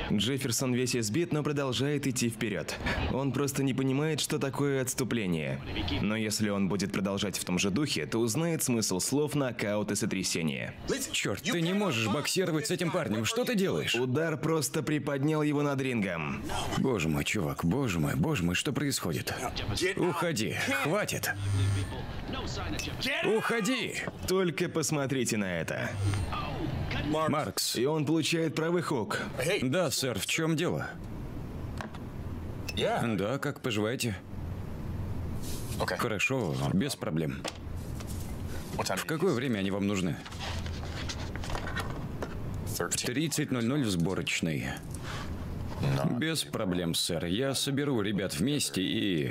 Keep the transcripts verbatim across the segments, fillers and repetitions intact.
Джефферсон весь избит, но продолжает идти вперед. Он просто не понимает, что такое отступление. Но если он будет продолжать в том же духе, то узнает смысл слов нокаут и сотрясение. Черт, ты не можешь боксировать с этим парнем. Что ты делаешь? Удар просто приподнял его над рингом. Боже мой, чувак, боже мой, боже мой, что происходит? Уходи, хватит. Уходи! Только посмотрите на это. Маркс. И он получает правый хук. Да, сэр, в чем дело? Да, как поживаете? Хорошо, без проблем. В какое время они вам нужны? тридцать ноль ноль в сборочной. Без проблем, сэр. Я соберу ребят вместе и...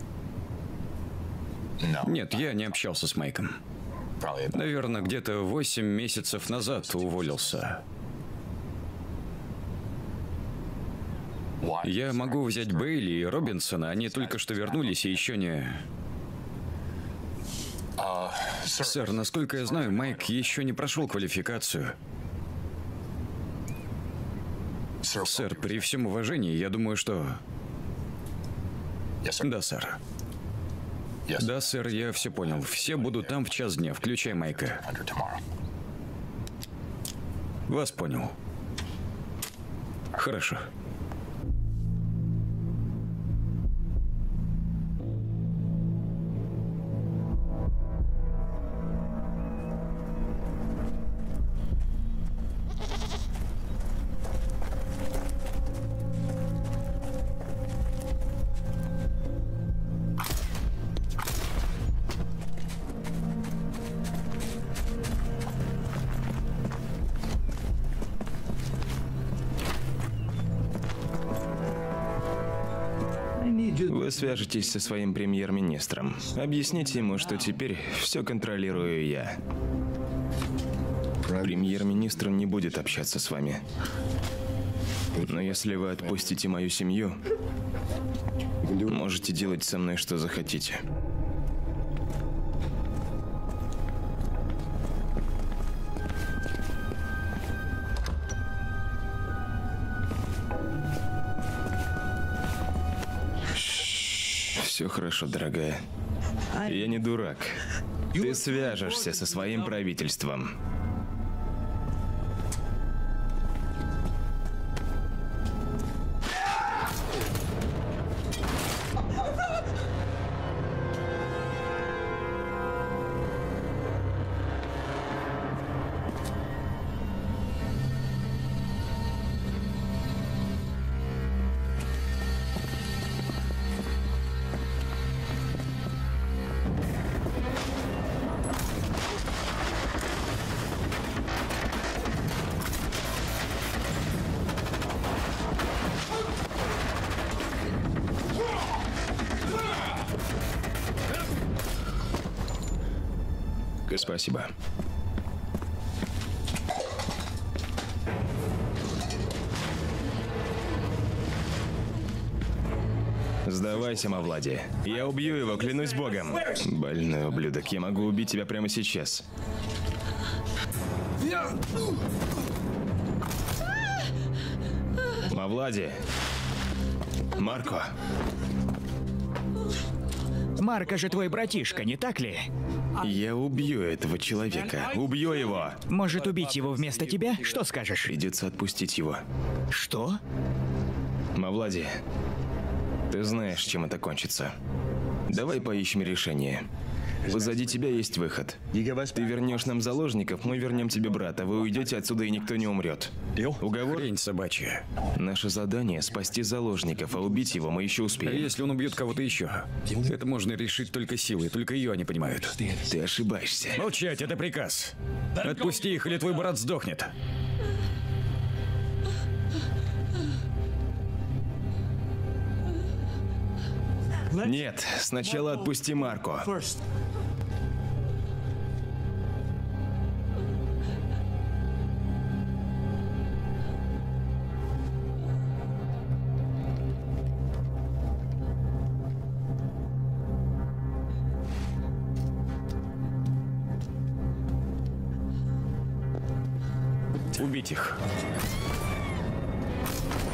Нет, я не общался с Майком. Наверное, где-то восемь месяцев назад уволился. Я могу взять Бейли и Робинсона, они только что вернулись и еще не... Сэр, насколько я знаю, Майк еще не прошел квалификацию. Сэр, при всем уважении, я думаю, что... Да, сэр. Да, сэр, я все понял. Все будут там в час дня, включая Майка. Вас понял. Хорошо. Вы свяжетесь со своим премьер-министром. Объясните ему, что теперь все контролирую я. Премьер-министр не будет общаться с вами. Но если вы отпустите мою семью, можете делать со мной что захотите. Все хорошо, дорогая. Я не дурак. Ты свяжешься со своим правительством. Спасибо. Сдавайся, Мавлади. Я убью его, клянусь богом. Больной ублюдок, я могу убить тебя прямо сейчас. Мавлади. Марко. Марко же твой братишка, не так ли? Я убью этого человека. Убью его. Может, убить его вместо тебя? Что скажешь? Придется отпустить его. Что? Мавлади, ты знаешь, чем это кончится. Давай поищем решение. Позади тебя есть выход. Ты вернешь нам заложников, мы вернем тебе брата. Вы уйдете отсюда, и никто не умрет. Уговор? Хрень собачья. Наше задание — спасти заложников, а убить его мы еще А успеем. если он убьет кого-то еще? Это можно решить только силой, только ее они понимают. Ты ошибаешься. Молчать, это приказ. Отпусти их, или твой брат сдохнет. Нет, сначала отпусти Марко. Убить их.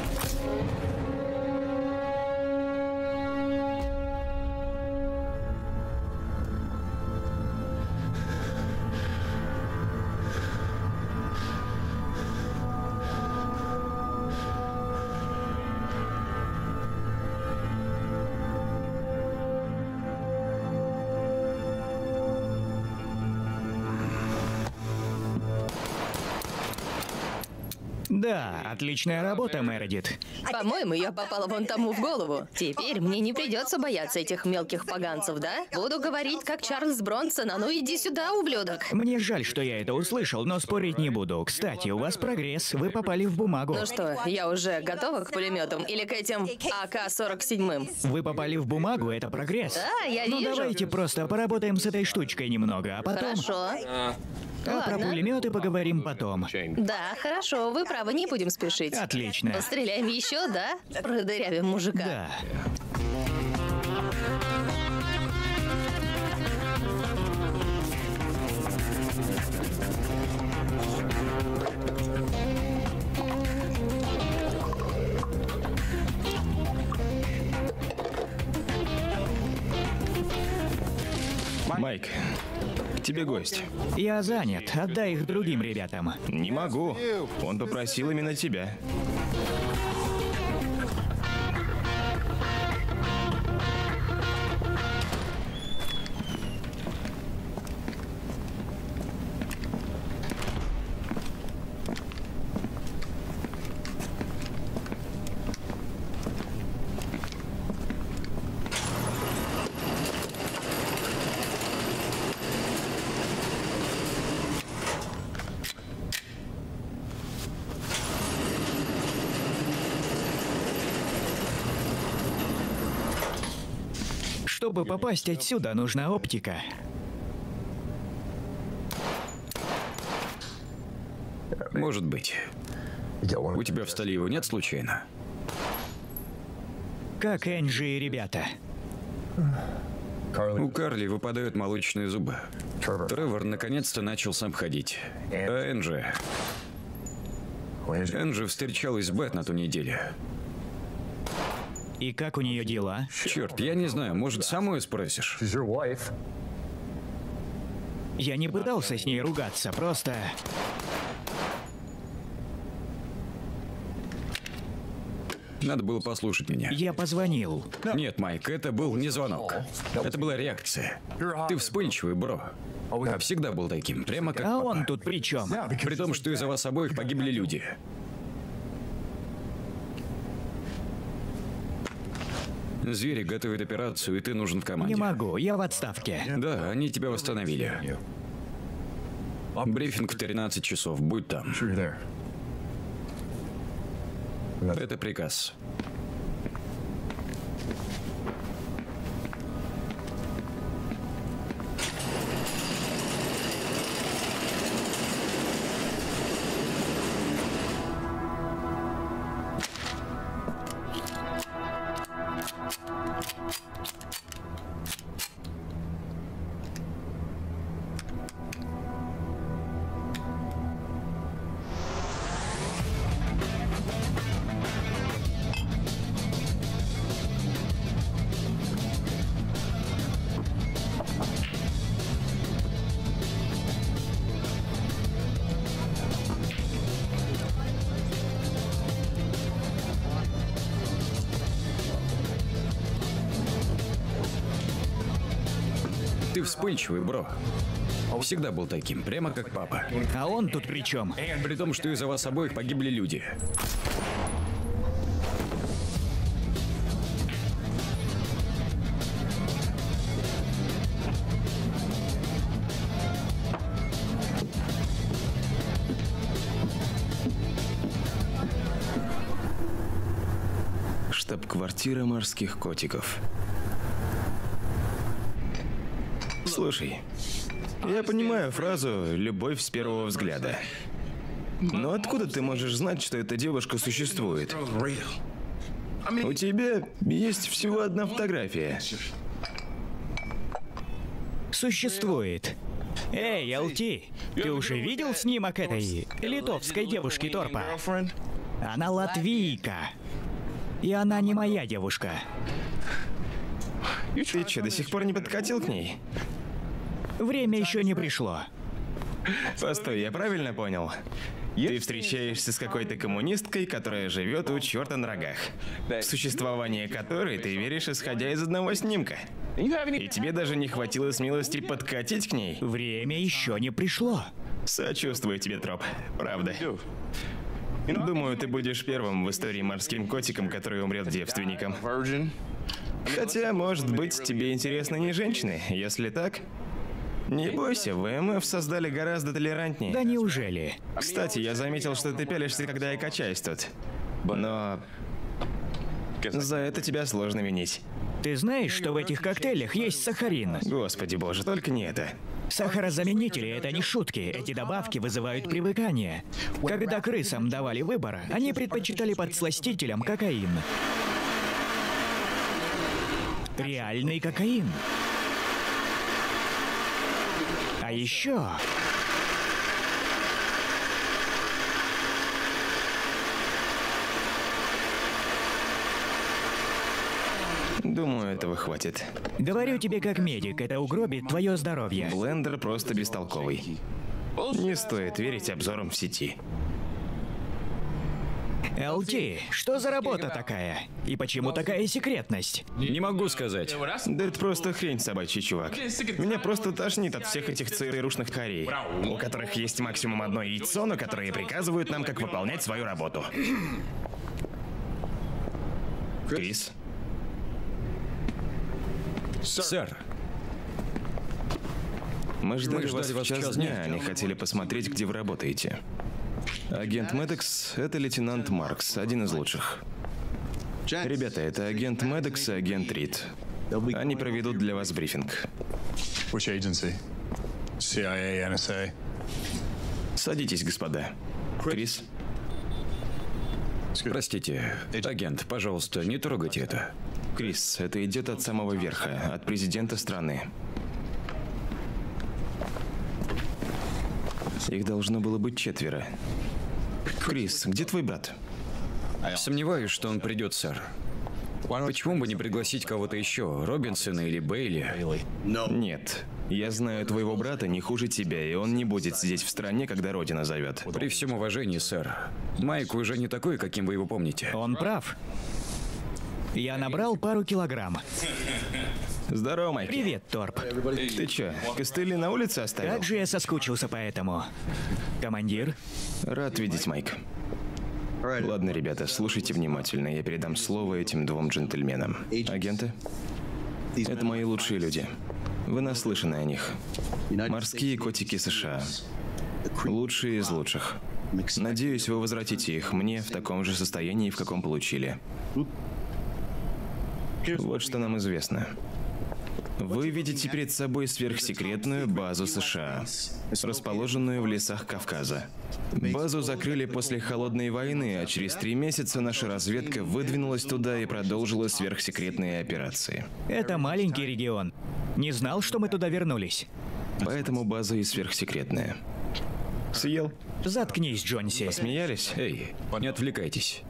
Да, отличная работа, Мередит. По-моему, я попала вон тому в голову. Теперь мне не придется бояться этих мелких поганцев, да? Буду говорить, как Чарльз Бронсон. А ну иди сюда, ублюдок. Мне жаль, что я это услышал, но спорить не буду. Кстати, у вас прогресс, вы попали в бумагу. Ну что, я уже готова к пулеметам или к этим А К сорок семь? Вы попали в бумагу, это прогресс. Да, я Ну вижу. давайте просто поработаем с этой штучкой немного, а потом... Хорошо. А про Ладно. пулеметы поговорим потом. Да, хорошо, вы правы, не будем спешить. Отлично. Постреляем еще, да? Продырявим мужика. Да. Майк, к тебе гость. Я занят, отдай их другим ребятам. Не могу. Он попросил именно тебя. Чтобы попасть отсюда, нужна оптика. Может быть. У тебя в столе его нет случайно? Как Энджи и ребята. У Карли выпадают молочные зубы. Тревор наконец-то начал сам ходить. А Энджи... Энджи встречалась с Бет на ту неделю. И как у нее дела? Черт, я не знаю, может, самую спросишь? Я не пытался с ней ругаться, просто... Надо было послушать меня. Я позвонил. Нет, Майк, это был не звонок. Это была реакция. Ты вспыльчивый, бро. А всегда был таким, прямо как А папа. он тут при чем? При том, что из-за вас обоих погибли люди. Звери готовят операцию, и ты нужен в команде. Не могу, я в отставке. Да, они тебя восстановили. Брифинг в тринадцать часов, будь там. Это приказ. Ты вспыльчивый, бро. Всегда был таким, прямо как папа. А он тут при чем? При том, что из-за вас обоих погибли люди. Штаб-квартира морских котиков. Слушай, я понимаю фразу «любовь с первого взгляда». Но откуда ты можешь знать, что эта девушка существует? У тебя есть всего одна фотография. Существует. Эй, эл ти, ты уже видел снимок этой литовской девушки Торпа? Она латвийка. И она не моя девушка. Ты что, до сих пор не подкатил к ней? Время еще не пришло. Постой, я правильно понял? Ты встречаешься с какой-то коммунисткой, которая живет у черта на рогах, в существование которой ты веришь, исходя из одного снимка. И тебе даже не хватило смелости подкатить к ней? Время еще не пришло. Сочувствую тебе, Троп. Правда. Думаю, ты будешь первым в истории морским котиком, который умрет девственником. Хотя, может быть, тебе интересны не женщины. Если так, не бойся, ВМФ создали гораздо толерантнее. Да неужели? Кстати, я заметил, что ты пялишься, когда я качаюсь тут. Но за это тебя сложно винить. Ты знаешь, что в этих коктейлях есть сахарин? Господи боже, только не это. Сахарозаменители — это не шутки. Эти добавки вызывают привыкание. Когда крысам давали выбор, они предпочитали подсластителям кокаин. Реальный кокаин. А еще... Думаю, этого хватит. Говорю тебе как медик, это угробит твое здоровье. Блендер просто бестолковый. Не стоит верить обзорам в сети. эл ти, что за работа такая? И почему такая секретность? Не могу сказать. Да это просто хрень собачий, чувак. Меня просто тошнит от всех этих ЦРУшных харей, у которых есть максимум одно яйцо, но которые приказывают нам, как выполнять свою работу. Крис? Сэр, Мы ждали, Мы ждали вас в вас час, в час дня, дня. они хотели посмотреть, где вы работаете. Агент Медекс — это лейтенант Маркс, один из лучших. Ребята, это агент Медекс и агент Рид. Они проведут для вас брифинг. Which agency? си ай эй, эн эс эй? Садитесь, господа. Крис? простите, агент, пожалуйста, не трогайте это. Крис, это идет от самого верха, от президента страны. Их должно было быть четверо. Крис, где твой брат? Сомневаюсь, что он придет, сэр. Почему бы не пригласить кого-то еще, Робинсона или Бейли? Нет. Я знаю твоего брата не хуже тебя, и он не будет сидеть в стране, когда Родина зовет. При всем уважении, сэр. Майк уже не такой, каким вы его помните. Он прав. Я набрал пару килограмм. Здорово, Майк. Привет, Торп. Ты чё, костыли на улице оставил? Как же я соскучился по этому. Командир? Рад видеть, Майк. Ладно, ребята, слушайте внимательно. Я передам слово этим двум джентльменам. Агенты? Это мои лучшие люди. Вы наслышаны о них. Морские котики США. Лучшие из лучших. Надеюсь, вы возвратите их мне в таком же состоянии, в каком получили. Вот что нам известно. Вы видите перед собой сверхсекретную базу США, расположенную в лесах Кавказа. Базу закрыли после Холодной войны, а через три месяца наша разведка выдвинулась туда и продолжила сверхсекретные операции. Это маленький регион. Не знал, что мы туда вернулись. Поэтому база и сверхсекретная. Съел? Заткнись, Джонси. Смеялись? Эй, не отвлекайтесь.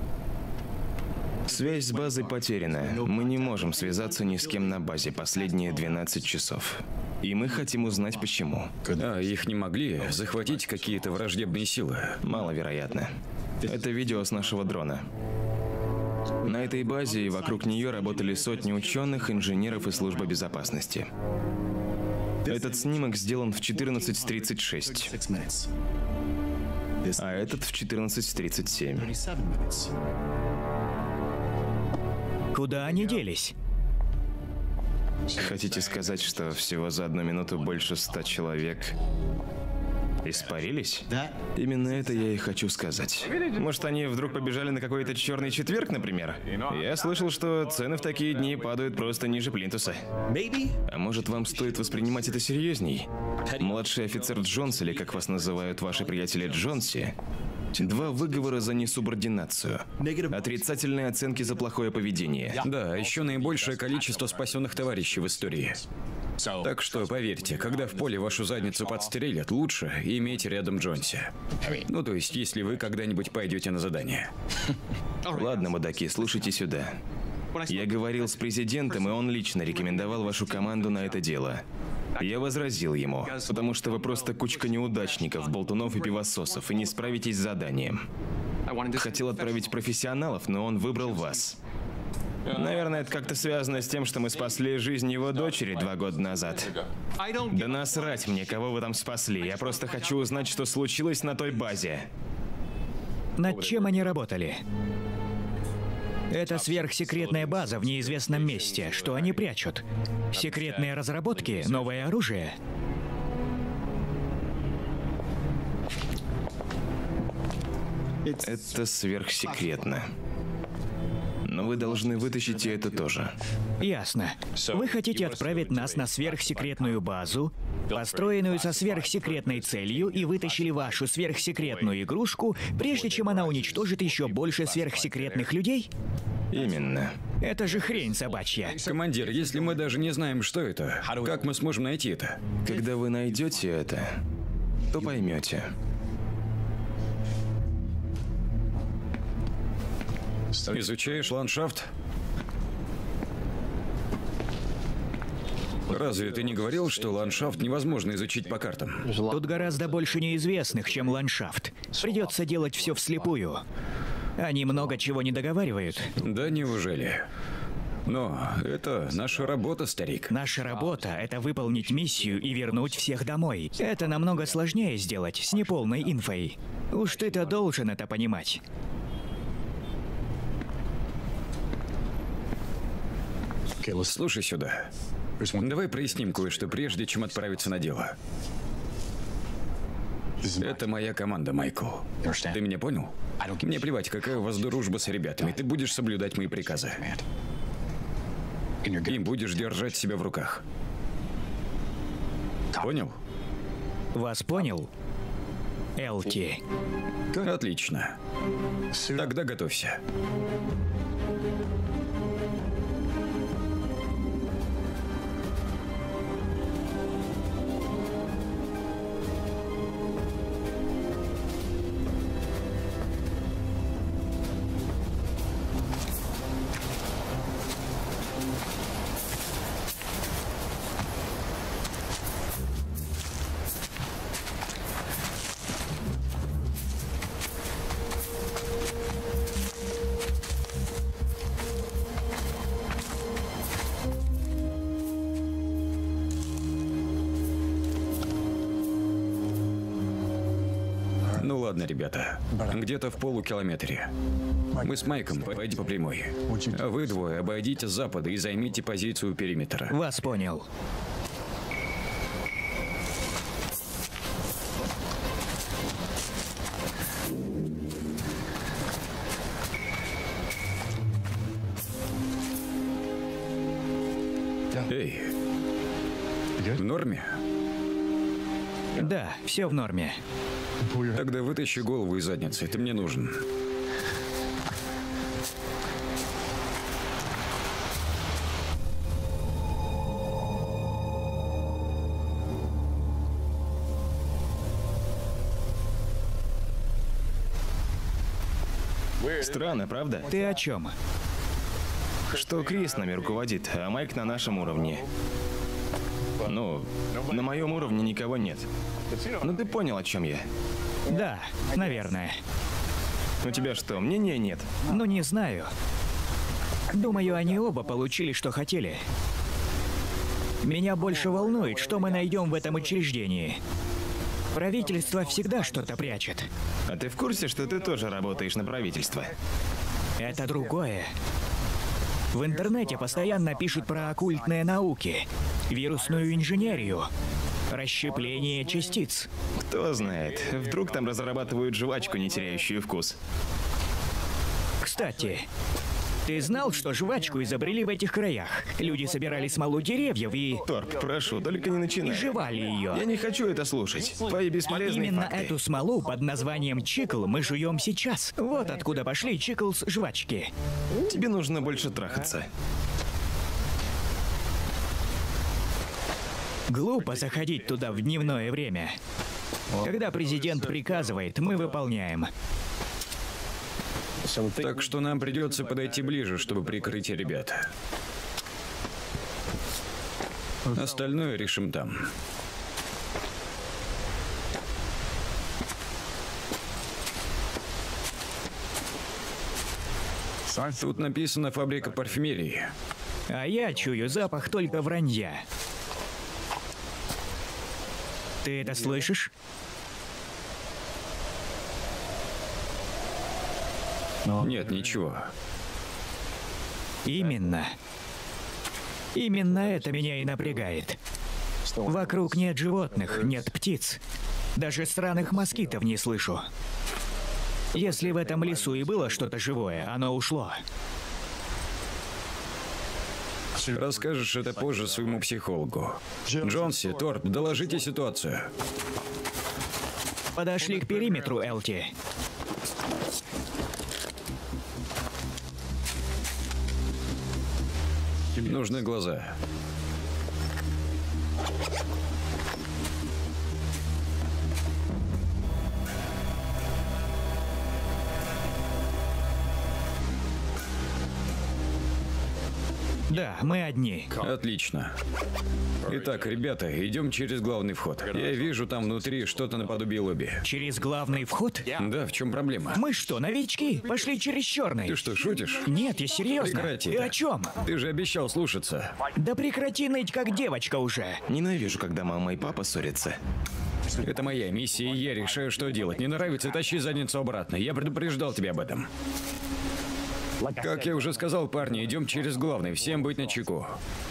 Связь с базой потеряна. Мы не можем связаться ни с кем на базе последние двенадцать часов. И мы хотим узнать, почему. А их не могли захватить какие-то враждебные силы? Маловероятно. Это видео с нашего дрона. На этой базе и вокруг нее работали сотни ученых, инженеров и службы безопасности. Этот снимок сделан в четырнадцать тридцать шесть, а этот в четырнадцать тридцать семь. Куда они делись? Хотите сказать, что всего за одну минуту больше ста человек испарились? Именно это я и хочу сказать. Может, они вдруг побежали на какой-то черный четверг, например? Я слышал, что цены в такие дни падают просто ниже плинтуса. А может, вам стоит воспринимать это серьезней? Младший офицер Джонс, или как вас называют ваши приятели Джонси, два выговора за несубординацию, отрицательные оценки за плохое поведение. Да, еще наибольшее количество спасенных товарищей в истории. Так что, поверьте, когда в поле вашу задницу подстрелят, лучше иметь рядом Джонси. Ну, то есть, если вы когда-нибудь пойдете на задание. Ладно, мудаки, слушайте сюда. Я говорил с президентом, и он лично рекомендовал вашу команду на это дело. Я возразил ему, потому что вы просто кучка неудачников, болтунов и пивососов, и не справитесь с заданием. Хотел отправить профессионалов, но он выбрал вас. Наверное, это как-то связано с тем, что мы спасли жизнь его дочери два года назад. Да насрать мне, кого вы там спасли. Я просто хочу узнать, что случилось на той базе. Над чем они работали? Это сверхсекретная база в неизвестном месте. Что они прячут? Секретные разработки? Новое оружие? Это сверхсекретно. Но вы должны вытащить и это тоже. Ясно. Вы хотите отправить нас на сверхсекретную базу, построенную со сверхсекретной целью, и вытащили вашу сверхсекретную игрушку, прежде чем она уничтожит еще больше сверхсекретных людей? Именно. Это же хрень собачья. Командир, если мы даже не знаем, что это, как мы сможем найти это? Когда вы найдете это, то поймете. Изучаешь ландшафт? Разве ты не говорил, что ландшафт невозможно изучить по картам? Тут гораздо больше неизвестных, чем ландшафт. Придется делать все вслепую. Они много чего не договаривают. Да неужели? Но это наша работа, старик. Наша работа — это выполнить миссию и вернуть всех домой. Это намного сложнее сделать с неполной инфой. Уж ты-то должен это понимать. Слушай сюда. Давай проясним кое-что, прежде чем отправиться на дело. Это моя команда, Майкл. Ты меня понял? Мне плевать, какая у вас дружба с ребятами. Ты будешь соблюдать мои приказы. И будешь держать себя в руках. Понял? Вас понял? Элти. Отлично. Тогда готовься. Ну ладно, ребята. Где-то в полукилометре. Мы с Майком пойдем по прямой. А вы двое обойдите с запада и займите позицию у периметра. Вас понял. Эй, в норме? Да, все в норме. Тогда вытащи голову из задницы, ты мне нужен. Странно, правда? Ты о чем? Что Крис нами руководит, а Майк на нашем уровне. Ну, на моем уровне никого нет. Ну ты понял, о чем я? Да, наверное. У тебя что, мнения нет? Ну, не знаю. Думаю, они оба получили, что хотели. Меня больше волнует, что мы найдем в этом учреждении. Правительство всегда что-то прячет. А ты в курсе, что ты тоже работаешь на правительство? Это другое. В интернете постоянно пишут про оккультные науки, вирусную инженерию, расщепление частиц. Кто знает, вдруг там разрабатывают жвачку, не теряющую вкус. Кстати, ты знал, что жвачку изобрели в этих краях? Люди собирали смолу деревьев и... Торп, прошу, только не и начинай. жевали ее. Я не хочу это слушать. Твои бесполезные Именно факты. эту смолу под названием чикл мы жуем сейчас. Вот откуда пошли чиклс жвачки. Тебе нужно больше трахаться. Глупо заходить туда в дневное время. Когда президент приказывает, мы выполняем. Так что нам придется подойти ближе, чтобы прикрыть ребят. Остальное решим там. Тут написано «фабрика парфюмерии». А я чую запах только вранья. Ты это слышишь? Нет, ничего. Именно. Именно это меня и напрягает. Вокруг нет животных, нет птиц. Даже странных москитов не слышу. Если в этом лесу и было что-то живое, оно ушло. Расскажешь это позже своему психологу. Джонси, Торп, доложите ситуацию. Подошли к периметру, Элти. Нужны глаза. Да, мы одни. Отлично. Итак, ребята, идем через главный вход. Я вижу там внутри что-то наподобие лобби. Через главный вход? Да, в чем проблема? Мы что, новички? Пошли через черный. Ты что, шутишь? Нет, я серьезно. Прекрати. Ты о чем? Ты же обещал слушаться. Да прекрати ныть, как девочка уже. Ненавижу, когда мама и папа ссорятся. Это моя миссия, и я решаю, что делать. Не нравится, тащи задницу обратно. Я предупреждал тебя об этом. Как я уже сказал, парни, идем через главный. Всем быть начеку.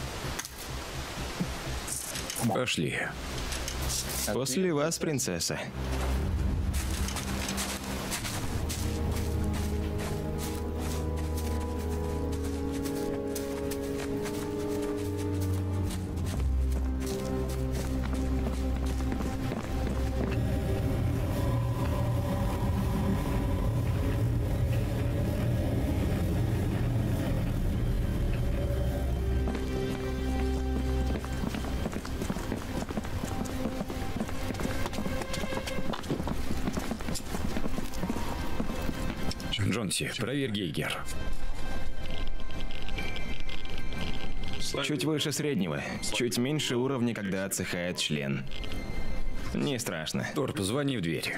Пошли. После вас, принцесса. Джонси, проверь Гейгер. Чуть выше среднего, чуть меньше уровня, когда отсыхает член. Не страшно. Торп, звони в дверь.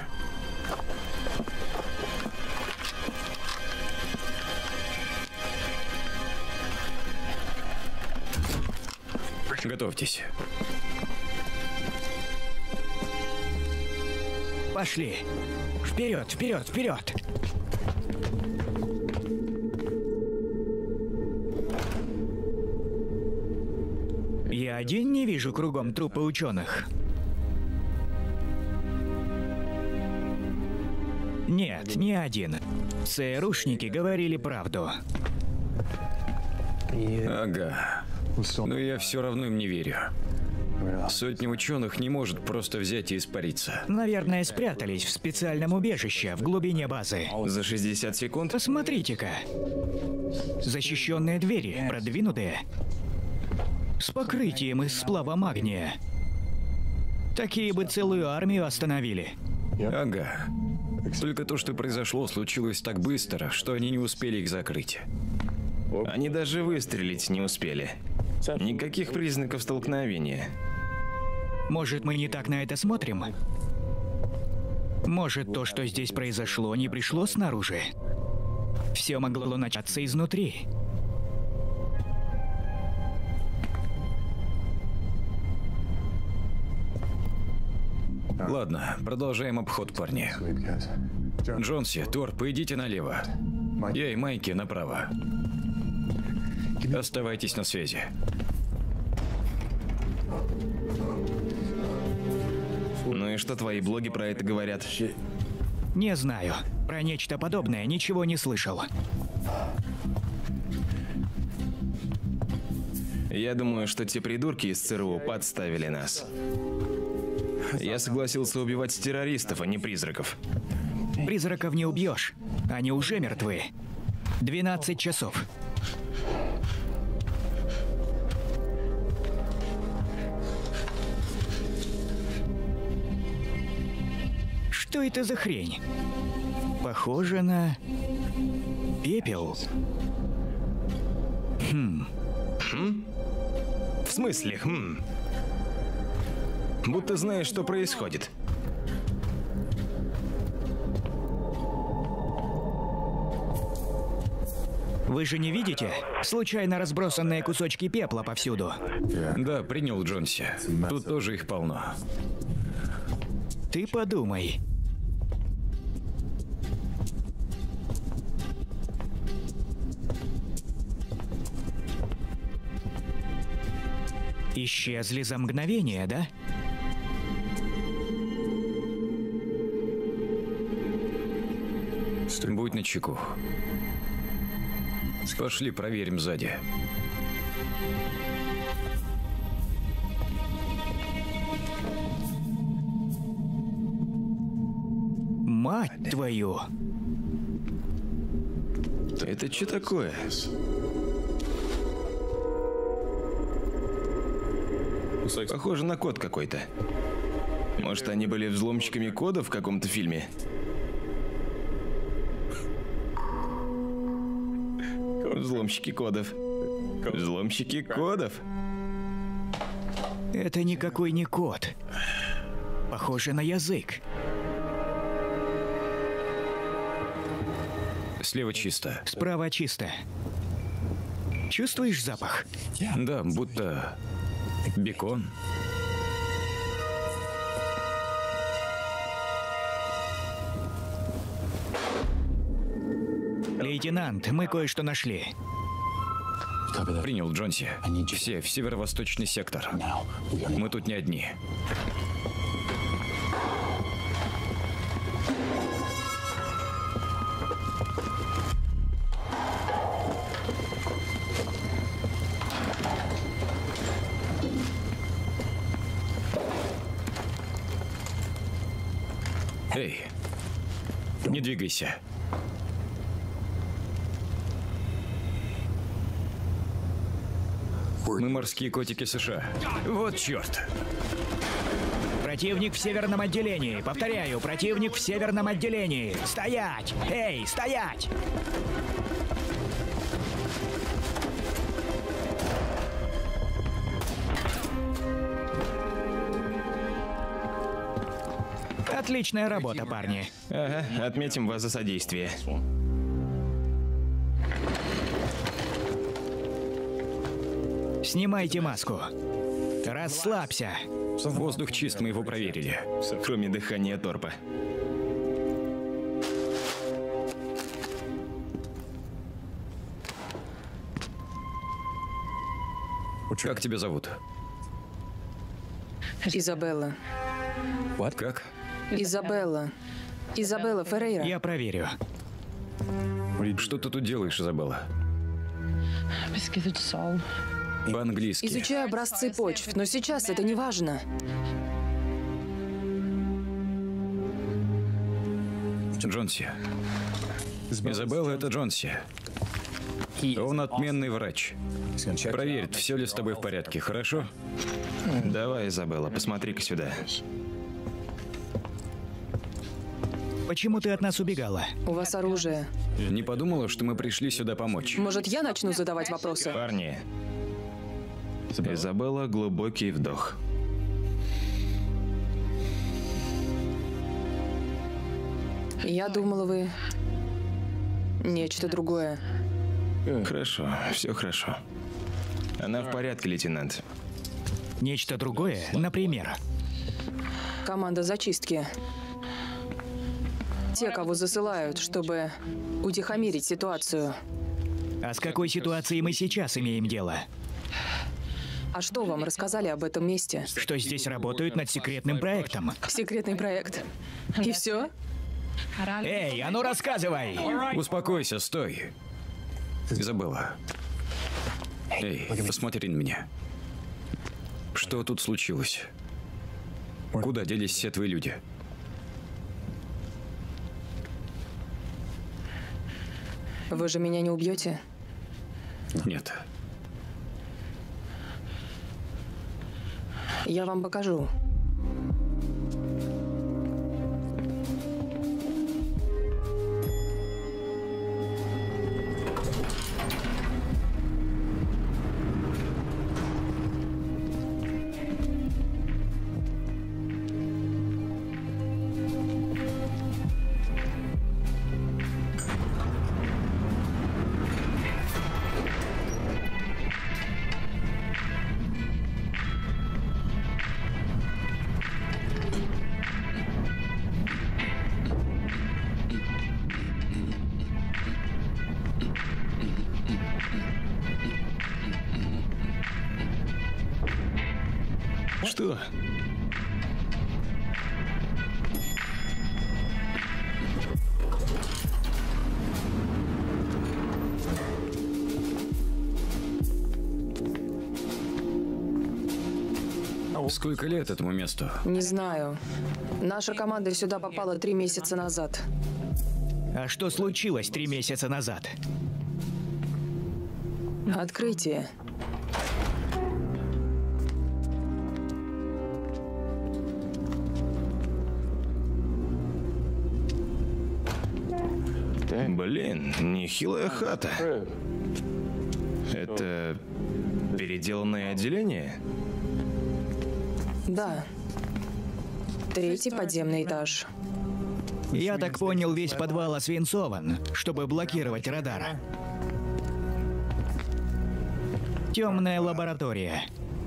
Готовьтесь. Пошли. Вперед, вперед, вперед. Я один не вижу кругом трупы ученых. Нет, не один. ЦРУшники говорили правду. Ага. Но я все равно им не верю. Сотни ученых не может просто взять и испариться. Наверное, спрятались в специальном убежище в глубине базы. За шестьдесят секунд? Посмотрите-ка. Защищенные двери, продвинутые. С покрытием из сплава магния. Такие бы целую армию остановили. Ага. Только то, что произошло, случилось так быстро, что они не успели их закрыть. Они даже выстрелить не успели. Никаких признаков столкновения. Может, мы не так на это смотрим? Может, то, что здесь произошло, не пришло снаружи? Все могло начаться изнутри. Ладно, продолжаем обход, парни. Джонси, Торп, идите налево. Я и Майки направо. Оставайтесь на связи. Ну и что твои блоги про это говорят? Не знаю. Про нечто подобное ничего не слышал. Я думаю, что те придурки из ЦРУ подставили нас. Я согласился убивать террористов, а не призраков. Призраков не убьешь. Они уже мертвы. двенадцать часов. Что это за хрень? Похоже на... пепел. Хм. Хм? В смысле, хм? Будто знаешь, что происходит. Вы же не видите? Случайно разбросанные кусочки пепла повсюду. Да, принял, Джонси. Тут тоже их полно. Ты подумай. Исчезли за мгновение, да? Будь начеку. Пошли проверим сзади. Мать твою! Это что такое? Похоже на код какой-то. Может, они были взломщиками кодов в каком-то фильме? Взломщики кодов. Взломщики кодов. Это никакой не код. Похоже на язык. Слева чисто. Справа чисто. Чувствуешь запах? Да, будто бекон. Лейтенант, мы кое-что нашли. Принял, Джонси. Все в северо-восточный сектор. Мы тут не одни. Эй, не двигайся. Мы морские котики США. Вот черт. Противник в северном отделении. Повторяю, противник в северном отделении. Стоять! Эй, стоять! Отличная работа, парни. Ага, отметим вас за содействие. Снимайте маску. Расслабься. Воздух чист, мы его проверили. Кроме дыхания торпа. Как тебя зовут? Изабелла. Как? Изабелла. Изабелла Феррейра. Я проверю. Что ты тут делаешь, Изабелла? По-английски. Изучаю образцы почв, но сейчас это не важно. Джонси. Изабелла — это Джонси. Он отменный врач. Проверит, все ли с тобой в порядке, хорошо? Давай, Изабелла, посмотри-ка сюда. Почему ты от нас убегала? У вас оружие. Не подумала, что мы пришли сюда помочь. Может, я начну задавать вопросы? Парни. Изабелла, глубокий вдох. Я думала, вы... Нечто другое. Хорошо, все хорошо. Она в порядке, лейтенант. Нечто другое, например. Команда зачистки. Те, кого засылают, чтобы утихомирить ситуацию. А с какой ситуацией мы сейчас имеем дело? А что вам рассказали об этом месте? Что здесь работают над секретным проектом. Секретный проект. И все? Эй, а ну рассказывай! Успокойся, стой. Изабелла. Эй, посмотри на меня. Что тут случилось? Куда делись все твои люди? Вы же меня не убьете? Нет. Я вам покажу. Что? Сколько лет этому месту? Не знаю. Наша команда сюда попала три месяца назад. А что случилось три месяца назад? Открытие. Блин, нехилая хата. Это переделанное отделение? Да. Третий подземный этаж. Я так понял, весь подвал освинцован, чтобы блокировать радар. Темная лаборатория.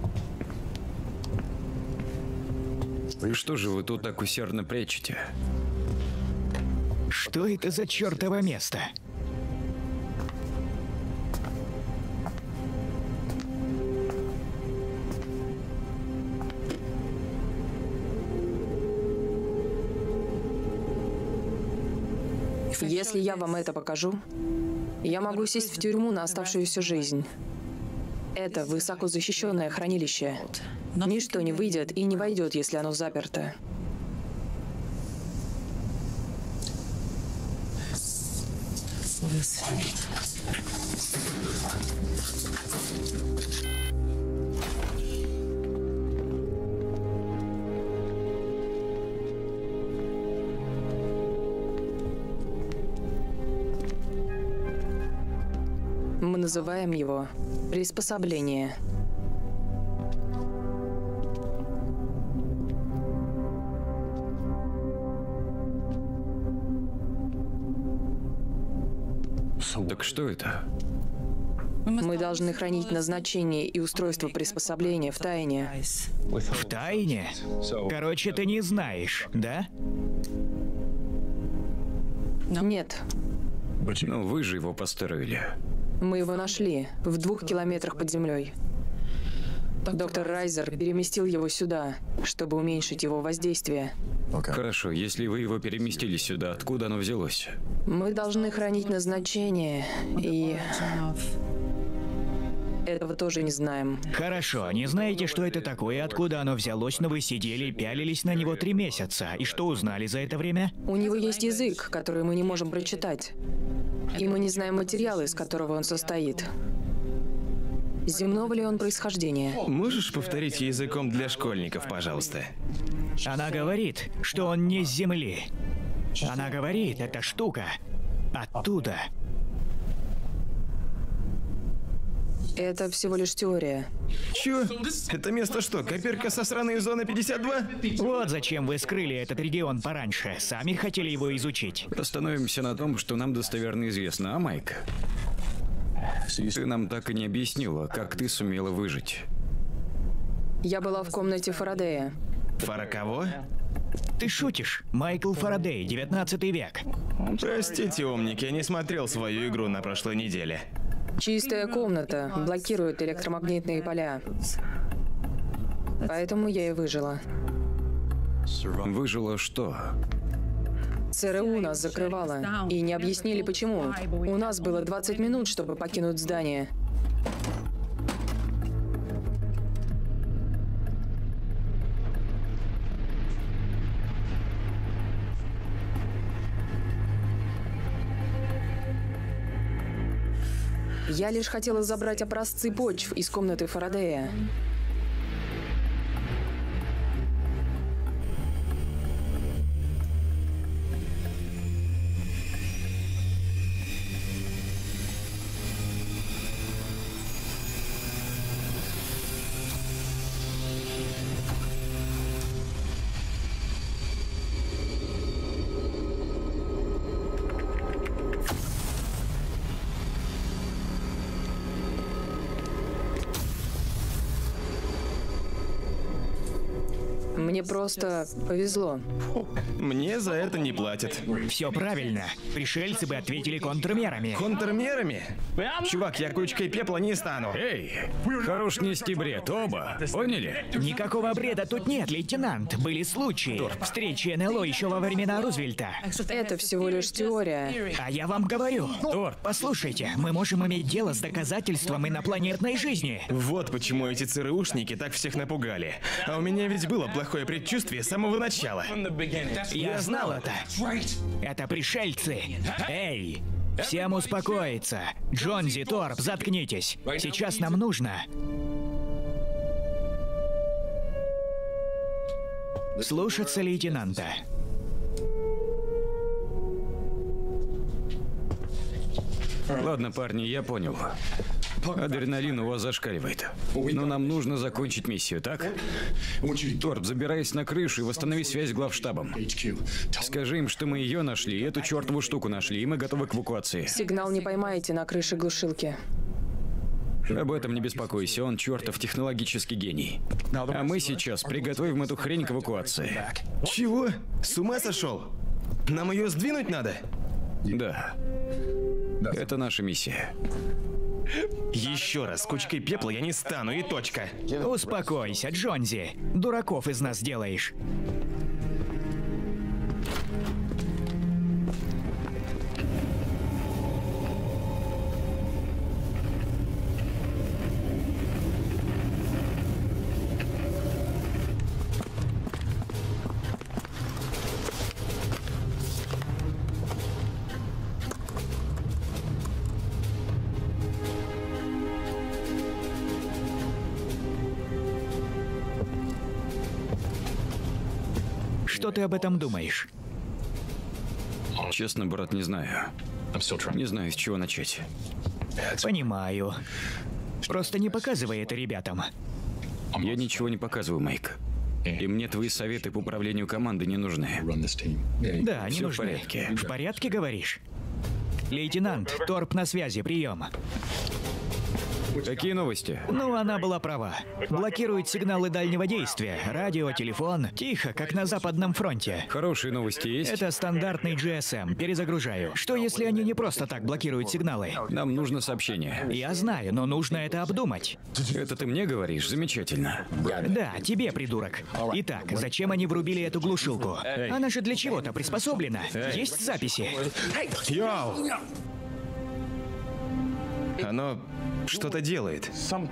Что же вы тут так усердно прячете? Что это за чертово место? Если я вам это покажу, я могу сесть в тюрьму на оставшуюся жизнь. Это высоко защищенное хранилище. Ничто не выйдет и не войдет, если оно заперто. Мы называем его приспособление. Так что это? Мы должны хранить назначение и устройство приспособления в тайне. В тайне? Короче, ты не знаешь, да? Нет, Ну, вы же его построили. мы его нашли в двух километрах под землей. Доктор Райзер переместил его сюда, чтобы уменьшить его воздействие. Хорошо, если вы его переместили сюда, откуда оно взялось? Мы должны хранить назначение, и этого тоже не знаем. Хорошо, не знаете, что это такое, откуда оно взялось, но вы сидели и пялились на него три месяца. И что узнали за это время? У него есть язык, который мы не можем прочитать. И мы не знаем материала, из которого он состоит. Земного ли он происхождения? Можешь повторить языком для школьников, пожалуйста? Она говорит, что он не с Земли. Она говорит, эта штука оттуда. Это всего лишь теория. Чё? Это место что, копирка со сраной зоны пятьдесят два? Вот зачем вы скрыли этот регион пораньше. Сами хотели его изучить. Остановимся на том, что нам достоверно известно. А, Майк? Ты нам так и не объяснила, как ты сумела выжить. Я была в комнате Фарадея. Фара кого? Ты шутишь? Майкл Фарадей, девятнадцатый век. Простите, умники, я не смотрел свою игру на прошлой неделе. Чистая комната блокирует электромагнитные поля. Поэтому я и выжила. Выжила что? ЦРУ нас закрывало. И не объяснили почему. У нас было двадцать минут, чтобы покинуть здание. Я лишь хотела забрать образцы почв из комнаты Фарадея. Мне просто повезло. Мне за это не платят. Все правильно. Пришельцы бы ответили контрмерами. Контрмерами? Чувак, я кучкой пепла не стану. Эй, хорош нести бред, оба. Поняли? Никакого бреда тут нет, лейтенант. Были случаи. Встречи эн эл о еще во времена Рузвельта. Это всего лишь теория. А я вам говорю. Торп, Послушайте, мы можем иметь дело с доказательством инопланетной жизни. Вот почему эти ЦРУшники так всех напугали. А у меня ведь было плохое предчувствие с самого начала. Я знал это. Это пришельцы. Эй, всем успокоиться. Джонзи, Торп, заткнитесь. Сейчас нам нужно... слушаться лейтенанта. ладно, парни, я понял. Адреналин у вас зашкаливает. Но нам нужно закончить миссию, так? Торп, забирайся на крышу и восстанови связь с главштабом. Скажи им, что мы ее нашли, эту чертову штуку нашли, и мы готовы к эвакуации. Сигнал не поймаете на крыше глушилки. Об этом не беспокойся, он чертов технологический гений. А мы сейчас приготовим эту хрень к эвакуации. Чего? С ума сошел? Нам ее сдвинуть надо? Да. Это наша миссия. Еще раз, кучкой пепла я не стану, и точка. Успокойся, Джонзи. Дураков из нас делаешь. Что ты об этом думаешь? Честно, брат, не знаю. Не знаю, с чего начать. Понимаю. Просто не показывай это ребятам. Я ничего не показываю, Майк. И мне твои советы по управлению командой не нужны. Да, не Всё в нужны. порядке. В порядке, говоришь? Лейтенант, Торп на связи, прием. Какие новости? Ну, она была права. Блокирует сигналы дальнего действия. Радио, телефон. Тихо, как на Западном фронте. Хорошие новости есть? Это стандартный джи эс эм. Перезагружаю. Что, если они не просто так блокируют сигналы? Нам нужно сообщение. Я знаю, но нужно это обдумать. Это ты мне говоришь? Замечательно. Да, тебе, придурок. Итак, зачем они врубили эту глушилку? Она же для чего-то приспособлена. Есть записи? Йоу! Оно что-то делает.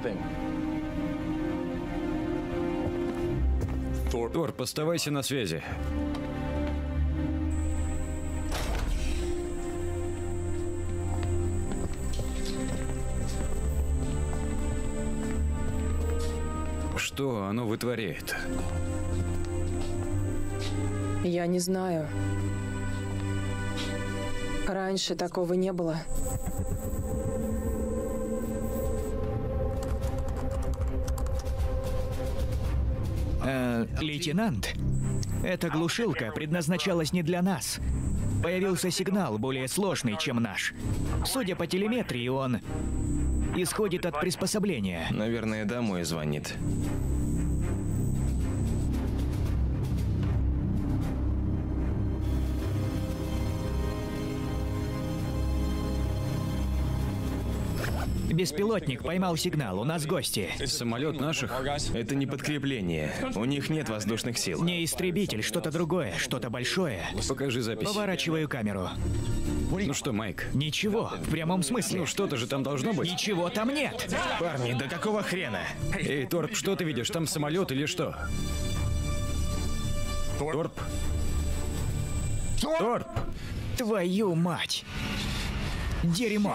Торп, оставайся на связи. Что оно вытворяет? Я не знаю. Раньше такого не было. Э, лейтенант, эта глушилка предназначалась не для нас. Появился сигнал более сложный, чем наш. Судя по телеметрии, он исходит от приспособления. Наверное, домой звонит. Беспилотник поймал сигнал, у нас гости. Самолет наших? Это не подкрепление. У них нет воздушных сил. Не истребитель, что-то другое, что-то большое. Покажи запись. Поворачиваю камеру. Ну что, Майк? Ничего, в прямом смысле. Ну что-то же там должно быть. Ничего там нет. Парни, да какого хрена? Эй, Торп, что ты видишь? Там самолет или что? Торп? Торп! Твою мать. Дерьмо.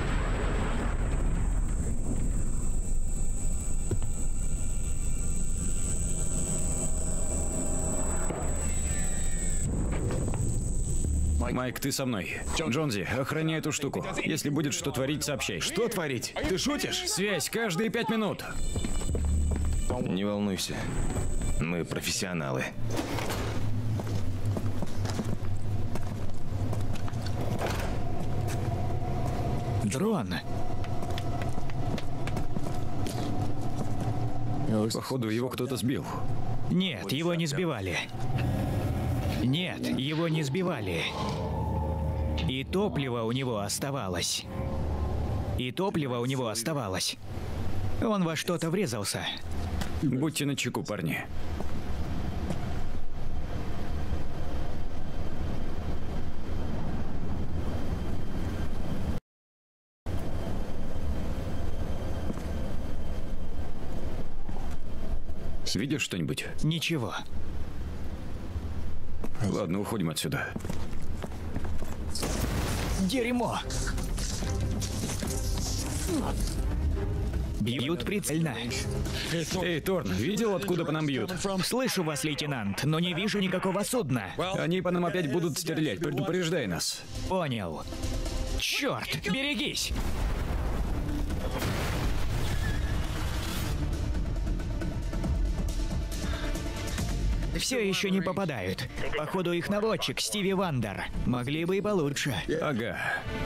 Майк, ты со мной. Джонзи, охраняй эту штуку. Если будет что творить, сообщай. Что творить? Ты шутишь? Связь каждые пять минут. Не волнуйся. Мы профессионалы. Дрон. Походу, его кто-то сбил. Нет, его не сбивали. Нет, его не сбивали. И топливо у него оставалось. И топливо у него оставалось. Он во что-то врезался. Будьте начеку, парни. Видишь что-нибудь? Ничего. Ладно, уходим отсюда. Дерьмо! Бьют прицельно. Эй, Торн, видел, откуда по нам бьют? Слышу вас, лейтенант, но не вижу никакого судна. Они по нам опять будут стрелять, предупреждай нас. Понял. Черт, берегись! Все еще не попадают. Походу, их наводчик Стиви Вандер. Могли бы и получше. Ага.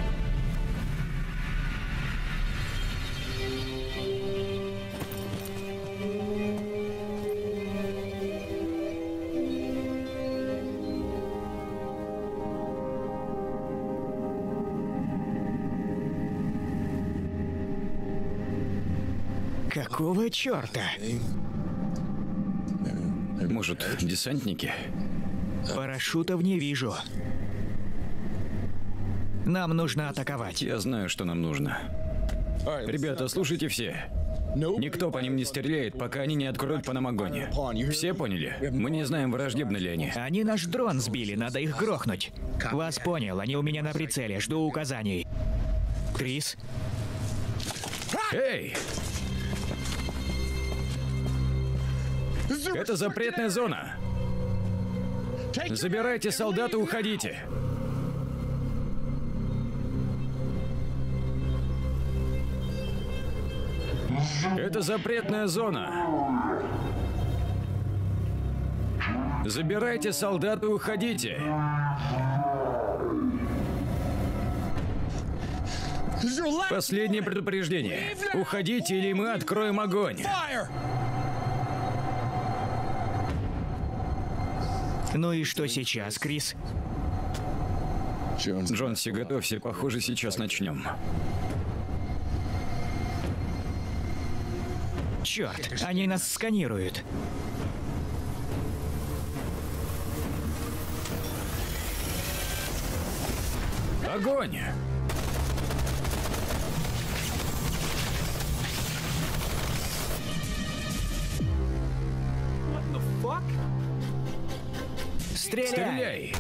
Какого черта? Может, десантники? Парашютов не вижу. Нам нужно атаковать. Я знаю, что нам нужно. Ребята, слушайте все. Никто по ним не стреляет, пока они не откроют по нам огонь. Все поняли? Мы не знаем, враждебны ли они. Они наш дрон сбили, надо их грохнуть. Вас понял, они у меня на прицеле, жду указаний. Крис? Эй! Это запретная зона. Забирайте солдат и уходите. Это запретная зона. Забирайте солдат и уходите. Последнее предупреждение. Уходите, или мы откроем огонь. Ну и что сейчас, Крис? Джонси, готовься, похоже, сейчас начнем. Черт, они нас сканируют. Огонь! Стреляй! Стреляй!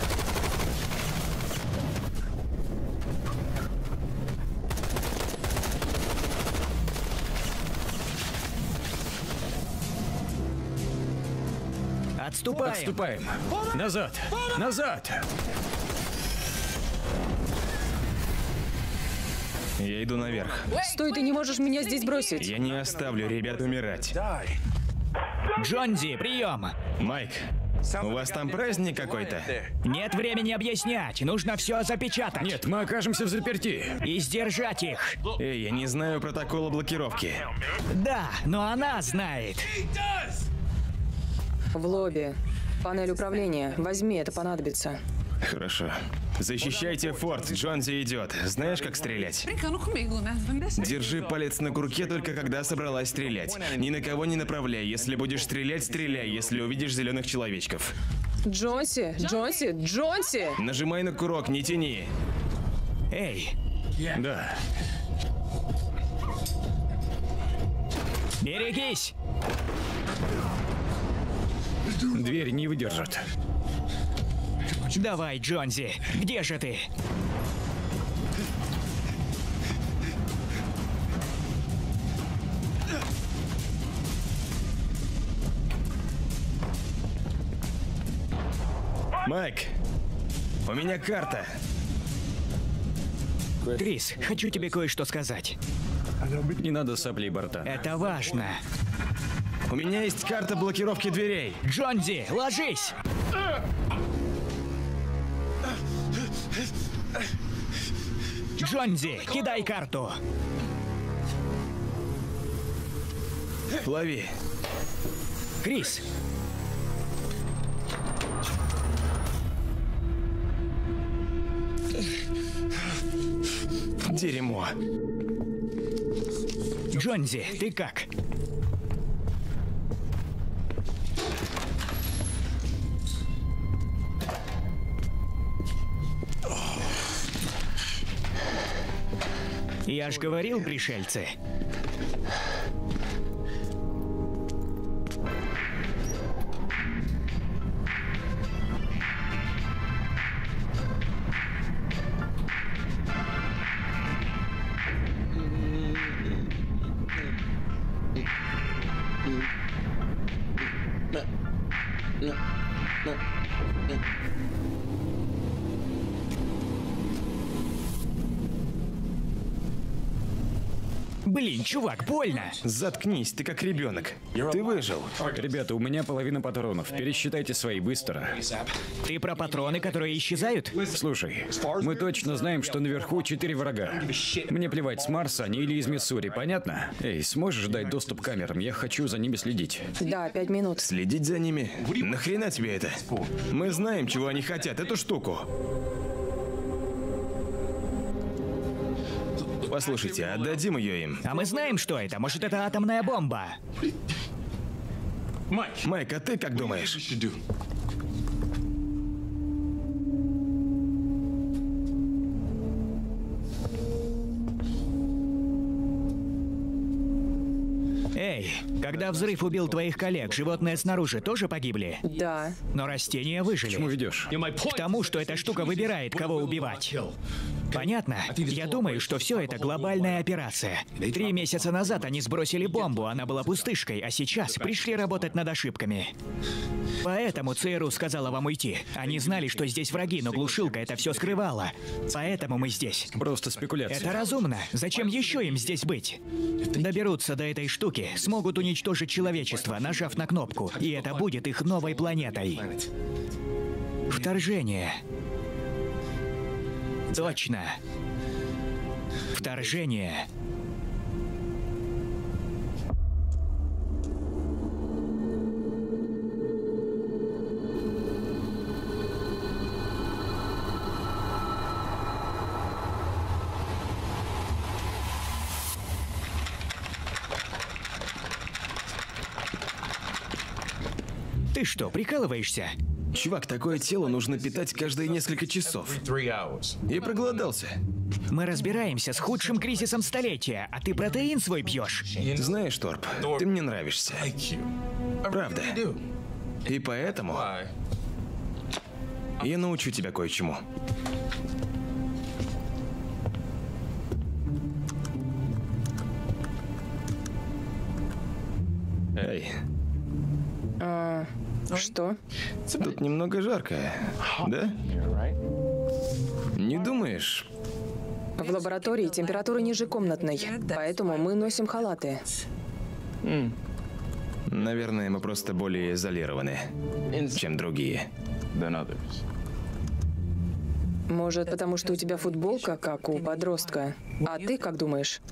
Отступаем! Отступаем! Назад! Назад! Я иду наверх. Стой, ты не можешь меня здесь бросить. Я не оставлю ребят умирать. Джонзи, прием! Майк, у вас там праздник какой-то? Нет времени объяснять, нужно все запечатать. Нет, мы окажемся в заперти. И сдержать их. Эй, я не знаю протокола блокировки. Да, но она знает. В лобби. Панель управления. Возьми, это понадобится. Хорошо. Защищайте форт, Джонзи идет. Знаешь, как стрелять? Держи палец на курке только когда собралась стрелять. Ни на кого не направляй. Если будешь стрелять, стреляй, если увидишь зеленых человечков. Джонси, Джонси, Джонси! Нажимай на курок, не тяни. Эй, Да. берегись! Дверь не выдержит. Давай, Джонзи, где же ты? Майк, у меня карта. Крис, хочу тебе кое-что сказать. Не надо соплей, Бартан. Это важно. У меня есть карта блокировки дверей. Джонзи, ложись! Джонзи, кидай карту. Лови. Крис, Дерьмо. Джонзи, ты как? Я ж говорил, пришельцы. Блин, чувак, больно. Заткнись, ты как ребенок. Ты выжил. Ребята, у меня половина патронов. Пересчитайте свои быстро. Ты про патроны, которые исчезают? Слушай, мы точно знаем, что наверху четыре врага. Мне плевать, с Марса они или из Миссури, понятно? Эй, сможешь дать доступ к камерам? Я хочу за ними следить. Да, пять минут. Следить за ними? Нахрена тебе это? Мы знаем, чего они хотят, эту штуку. Послушайте, отдадим ее им. А мы знаем, что это. Может, это атомная бомба? Майк, а ты как думаешь? Эй, когда взрыв убил твоих коллег, животные снаружи тоже погибли? Да. Но растения выжили. Чему ведешь? К тому, что эта штука выбирает, кого убивать. Понятно? Я думаю, что все это глобальная операция. Три месяца назад они сбросили бомбу, она была пустышкой, а сейчас пришли работать над ошибками. Поэтому ЦРУ сказала вам уйти. Они знали, что здесь враги, но глушилка это все скрывала. Поэтому мы здесь. Просто спекуляция. Это разумно. Зачем еще им здесь быть? Доберутся до этой штуки, смогут уничтожить человечество, нажав на кнопку. И это будет их новой планетой. Вторжение. Точно. Вторжение. Ты что, прикалываешься? Чувак, такое тело нужно питать каждые несколько часов. Я проголодался. Мы разбираемся с худшим кризисом столетия, а ты протеин свой пьешь. Знаешь, Торп, ты мне нравишься. Правда. И поэтому я научу тебя кое-чему. Эй. А, что? Тут немного жарко, да? Не думаешь? В лаборатории температура ниже комнатной, поэтому мы носим халаты. Наверное, мы просто более изолированы, чем другие. Может, потому что у тебя футболка, как у подростка. А ты как думаешь?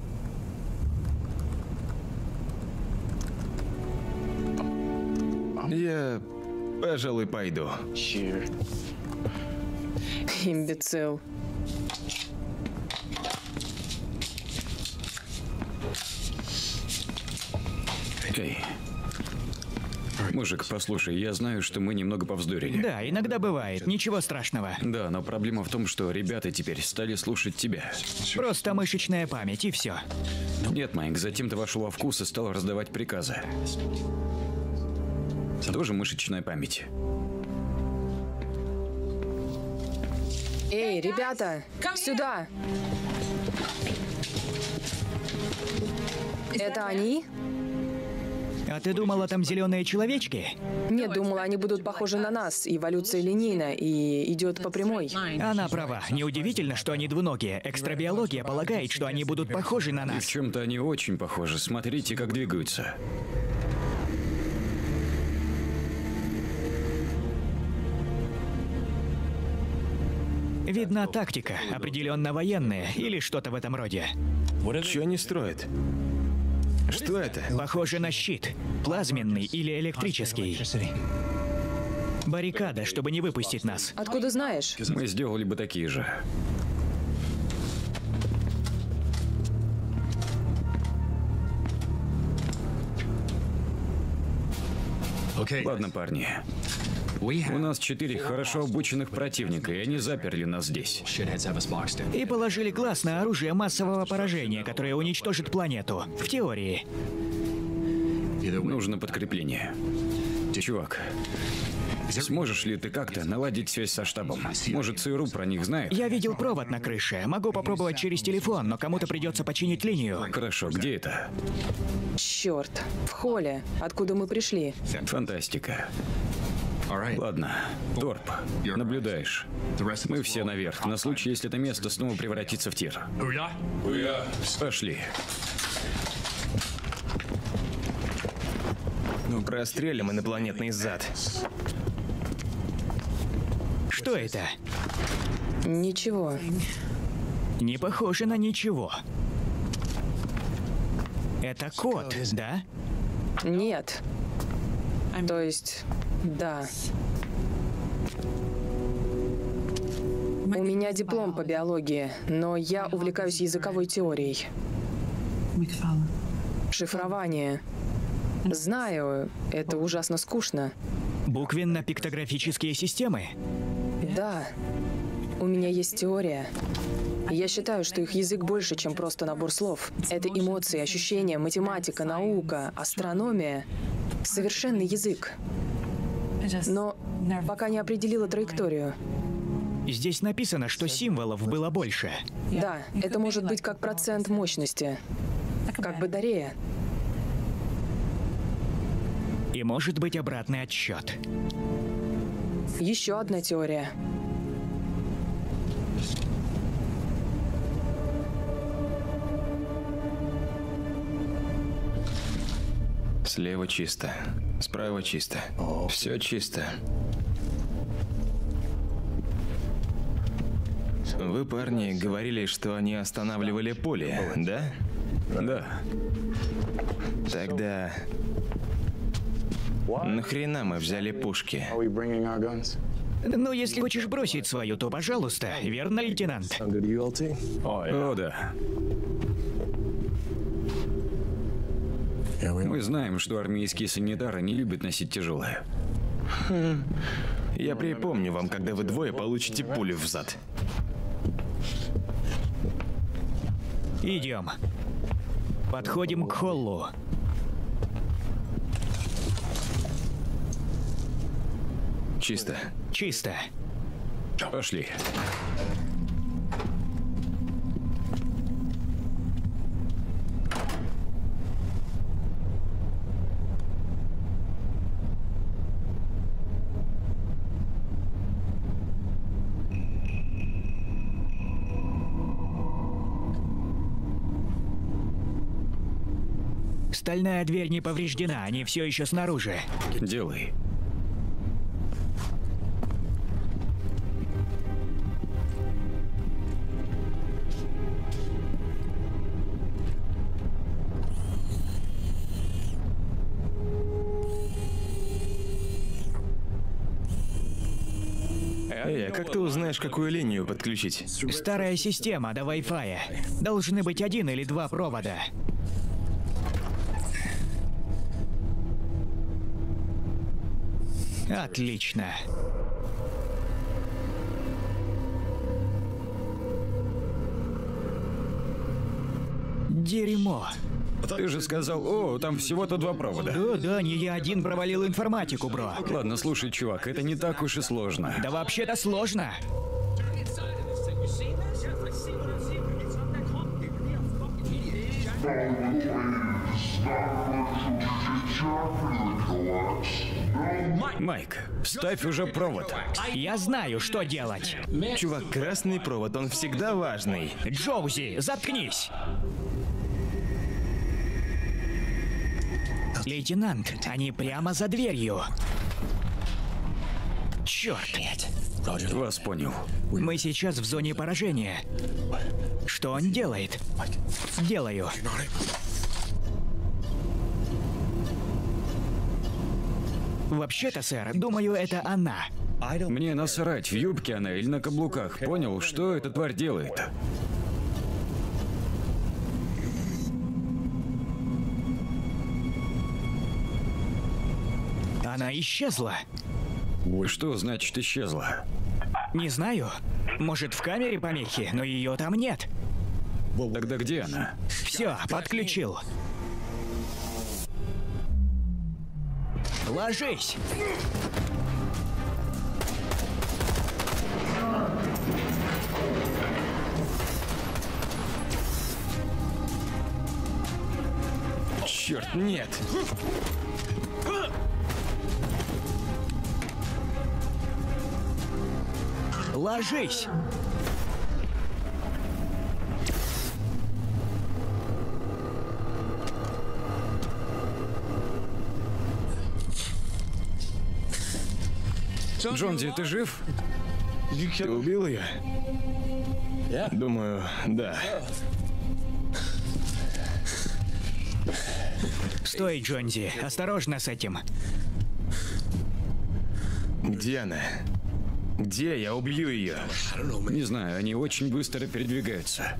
Я, пожалуй, пойду. Имбецил. Эй. Мужик, послушай, я знаю, что мы немного повздорили. Да, иногда бывает, ничего страшного. Да, но проблема в том, что ребята теперь стали слушать тебя. Просто мышечная память, и все. Нет, Майк, затем ты вошел во вкус и стал раздавать приказы. Тоже мышечная память. Эй, ребята, сюда! Это они? А ты думала, там зеленые человечки? Нет, думала, они будут похожи на нас. Эволюция линейна и идет по прямой. Она права. Неудивительно, что они двуногие. Экстрабиология полагает, что они будут похожи на И в нас. чем-то они очень похожи. Смотрите, как двигаются. Видна тактика, определенно военная или что-то в этом роде. Что они строят? Что это? Похоже на щит. Плазменный или электрический. Баррикада, чтобы не выпустить нас. Откуда знаешь? Мы сделали бы такие же. Ладно, парни. У нас четыре хорошо обученных противника, и они заперли нас здесь. И положили глаз на оружие массового поражения, которое уничтожит планету. В теории. Нужно подкрепление. Чувак, сможешь ли ты как-то наладить связь со штабом? Может, ЦРУ про них знает? Я видел провод на крыше. Могу попробовать через телефон, но кому-то придется починить линию. Хорошо, где это? Черт, в холле, откуда мы пришли. Фантастика. Ладно, Торп, наблюдаешь. Мы все наверх, на случай, если это место снова превратится в тир. Пошли. Ну, прострелим инопланетный зад. Что это? Ничего. Не похоже на ничего. Это код, да? Нет. То есть, да. У меня диплом по биологии, но я увлекаюсь языковой теорией. Шифрование. Знаю, это ужасно скучно. Буквенно-пиктографические системы? Да. У меня есть теория. Я считаю, что их язык больше, чем просто набор слов. Это эмоции, ощущения, математика, наука, астрономия. Совершенный язык. Но пока не определила траекторию. Здесь написано, что символов было больше. Да, это может быть как процент мощности. Как батарея. И может быть обратный отсчет. Еще одна теория. Слева чисто, справа чисто. Все чисто. Вы, парни, говорили, что они останавливали поле, да? Да. Тогда нахрена мы взяли пушки? Ну, если хочешь бросить свою, то пожалуйста, верно, лейтенант? О, да. Мы знаем, что армейские санитары не любят носить тяжелое. Я припомню вам, когда вы двое получите пулю в зад. Идем. Подходим к холлу. Чисто. Чисто. Пошли. Стальная дверь не повреждена, они все еще снаружи. Делай. Эй, а как ты узнаешь, какую линию подключить? Старая система до Wi-Fi. Должны быть один или два провода. Отлично. Дерьмо. Ты же сказал, о, там всего-то два провода. Да, да, не я один провалил информатику, бро. Ладно, слушай, чувак, это не так уж и сложно. Да вообще-то сложно. Майк, ставь уже провод. Я знаю, что делать. Чувак, красный провод, он всегда важный. Джоузи, заткнись. Лейтенант, они прямо за дверью. Черт. Вас понял. Мы сейчас в зоне поражения. Что он делает? Делаю. Вообще-то, сэр, думаю, это она. Мне насрать, в юбке она или на каблуках. Понял, что эта тварь делает? Она исчезла. Что значит исчезла? Не знаю. Может, в камере помехи, но ее там нет. Тогда где она? Все, подключил. Ложись! Черт, нет! Ложись! Джонзи, ты жив? Ты убил ее? Думаю, да. Стой, Джонзи, осторожно с этим. Где она? Где? Я убью ее. Не знаю, они очень быстро передвигаются.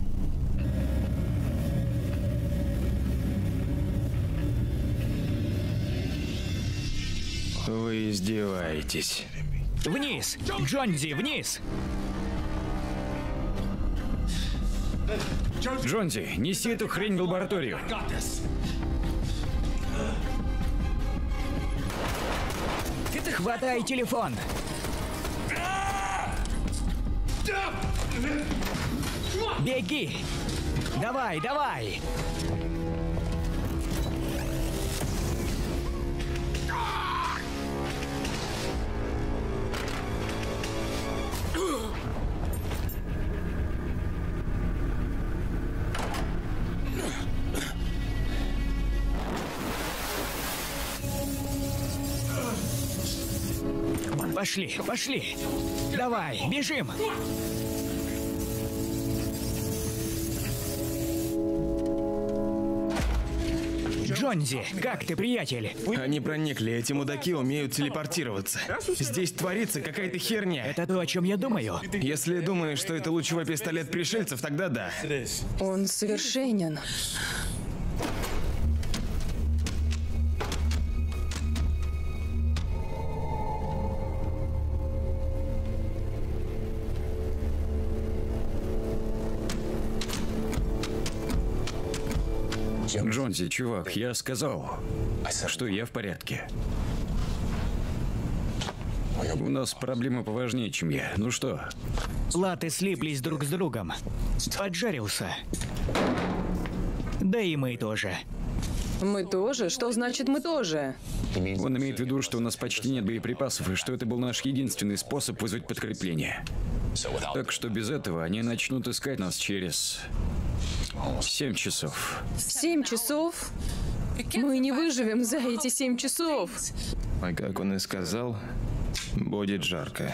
Вы издеваетесь. Вниз! Джонзи, вниз! Джонзи, неси эту хрень в лабораторию. Хватай телефон! Беги! Давай, давай! Пошли, пошли! Давай, бежим! Джонзи, как ты, приятель? Они проникли, эти мудаки умеют телепортироваться. Здесь творится какая-то херня. Это то, о чем я думаю. Если думаешь, что это лучевой пистолет пришельцев, тогда да. Он совершенен. Джонзи, чувак, я сказал, что я в порядке. У нас проблемы поважнее, чем я. Ну что? Латы слиплись друг с другом. Поджарился. Да и мы тоже. Мы тоже? Что значит мы тоже? Он имеет в виду, что у нас почти нет боеприпасов, и что это был наш единственный способ вызвать подкрепление. Так что без этого они начнут искать нас через семь часов. Семь часов? Мы не выживем за эти семь часов. А как он и сказал, будет жарко.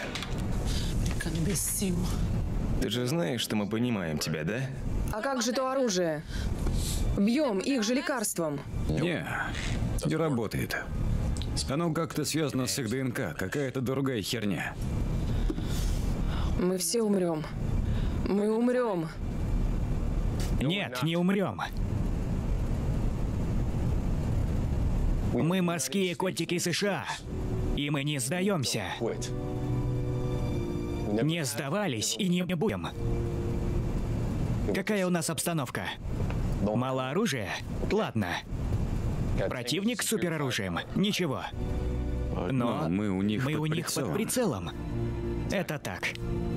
Ты же знаешь, что мы понимаем тебя, да? А как же то оружие? Бьем их же лекарством. Не, не работает. Оно как-то связано с их ДНК, какая-то другая херня. Мы все умрем. Мы умрем. Нет, не умрем. Мы морские котики США, и мы не сдаемся. Не сдавались и не будем. Какая у нас обстановка? Мало оружия? Ладно. Противник с супероружием? Ничего. Но, Но мы у них мы под у них прицелом. под прицелом. Это так.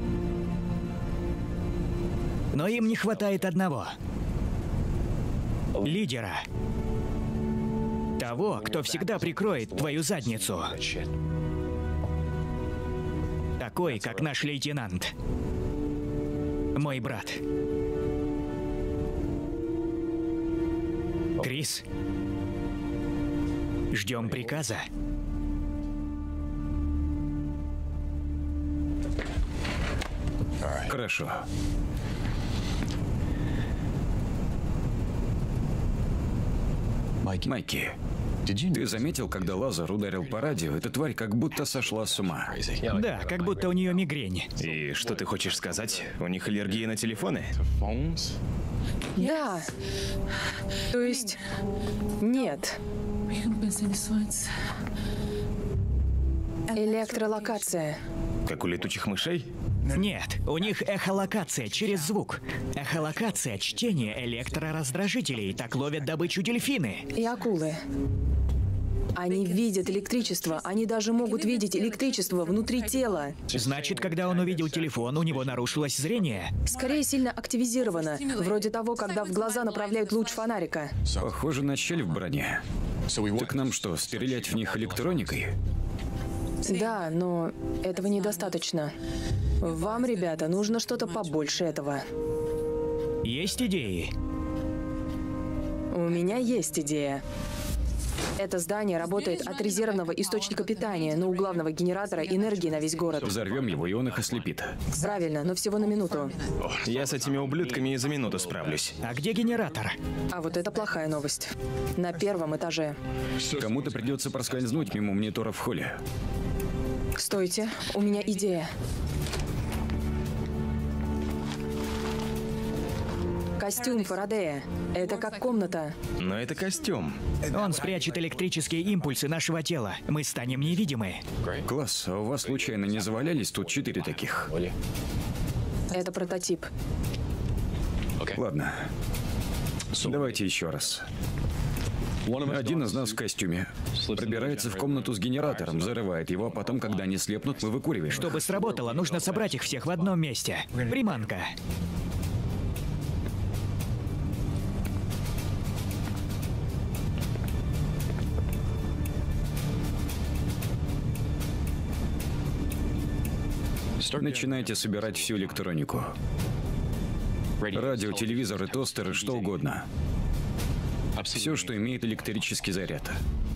Но им не хватает одного. Лидера. Того, кто всегда прикроет твою задницу. Такой, как наш лейтенант. Мой брат. Крис. Ждем приказа. Хорошо. Майки, ты заметил, когда лазер ударил по радио, эта тварь как будто сошла с ума? Да, как будто у нее мигрень. И что ты хочешь сказать? У них аллергия на телефоны? Да. То есть... Нет. Электролокация. Как у летучих мышей? Нет, у них эхолокация через звук. Эхолокация — чтение электрораздражителей. Так ловят добычу дельфины. И акулы. Они видят электричество. Они даже могут видеть электричество внутри тела. Значит, когда он увидел телефон, у него нарушилось зрение. Скорее, сильно активизировано. Вроде того, когда в глаза направляют луч фонарика. Похоже на щель в броне. Так нам что, стрелять в них электроникой? Да, но этого недостаточно. Вам, ребята, нужно что-то побольше этого. Есть идеи? У меня есть идея. Это здание работает от резервного источника питания, но у главного генератора энергии на весь город. Взорвем его, и он их ослепит. Правильно, но всего на минуту. Я с этими ублюдками и за минуту справлюсь. А где генератор? А вот это плохая новость. На первом этаже. Кому-то придется проскользнуть мимо монитора в холле. Стойте, у меня идея. Костюм Фарадея. Это как комната. Но это костюм. Он спрячет электрические импульсы нашего тела. Мы станем невидимы. Класс, а у вас случайно не завалялись тут четыре таких? Это прототип. Ладно. Давайте еще раз. Один из нас в костюме пробирается в комнату с генератором, взрывает его, а потом, когда они слепнут, мы выкуриваем. Чтобы сработало, нужно собрать их всех в одном месте. Приманка. Начинайте собирать всю электронику. Радио, телевизоры, тостеры, что угодно. Все, что имеет электрический заряд.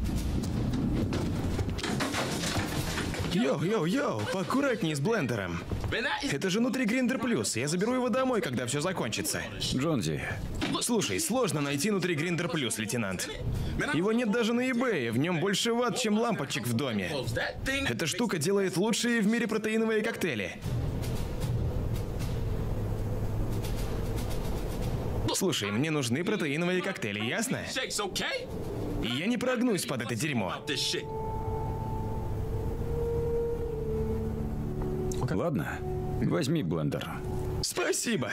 Йоу-йоу-йоу, поаккуратнее с блендером. Это же внутри Гриндер Плюс. Я заберу его домой, когда все закончится. Джонзи, Слушай, сложно найти внутри Гриндер Плюс, лейтенант. Его нет даже на eBay, в нем больше ватт, чем лампочек в доме. Эта штука делает лучшие в мире протеиновые коктейли. Слушай, мне нужны протеиновые коктейли, ясно? И я не прогнусь под это дерьмо. ладно, возьми блендер. Спасибо.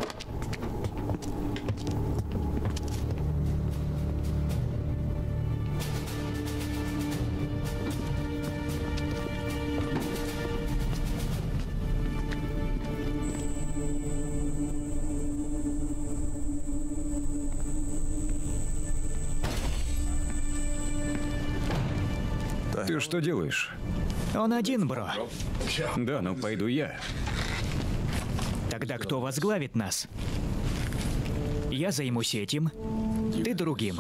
Ты что делаешь? Он один, бро. Да, ну пойду я. Тогда кто возглавит нас? Я займусь этим, ты другим.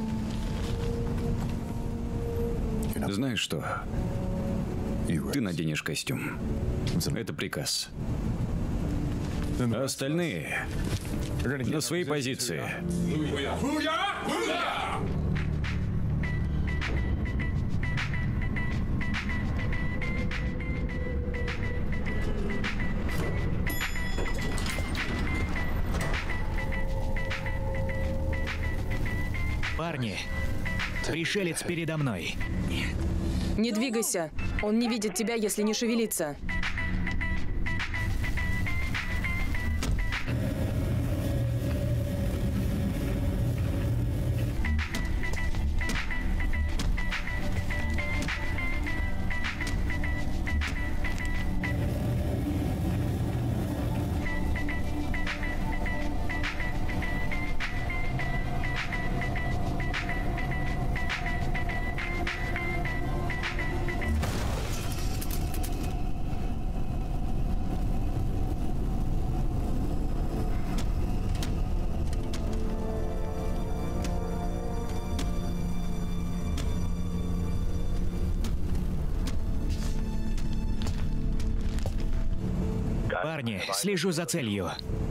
Знаешь что? Ты наденешь костюм. Это приказ. А остальные на свои позиции. Парни, пришелец передо мной. Не двигайся. Он не видит тебя, если не шевелиться. Парни, слежу за целью.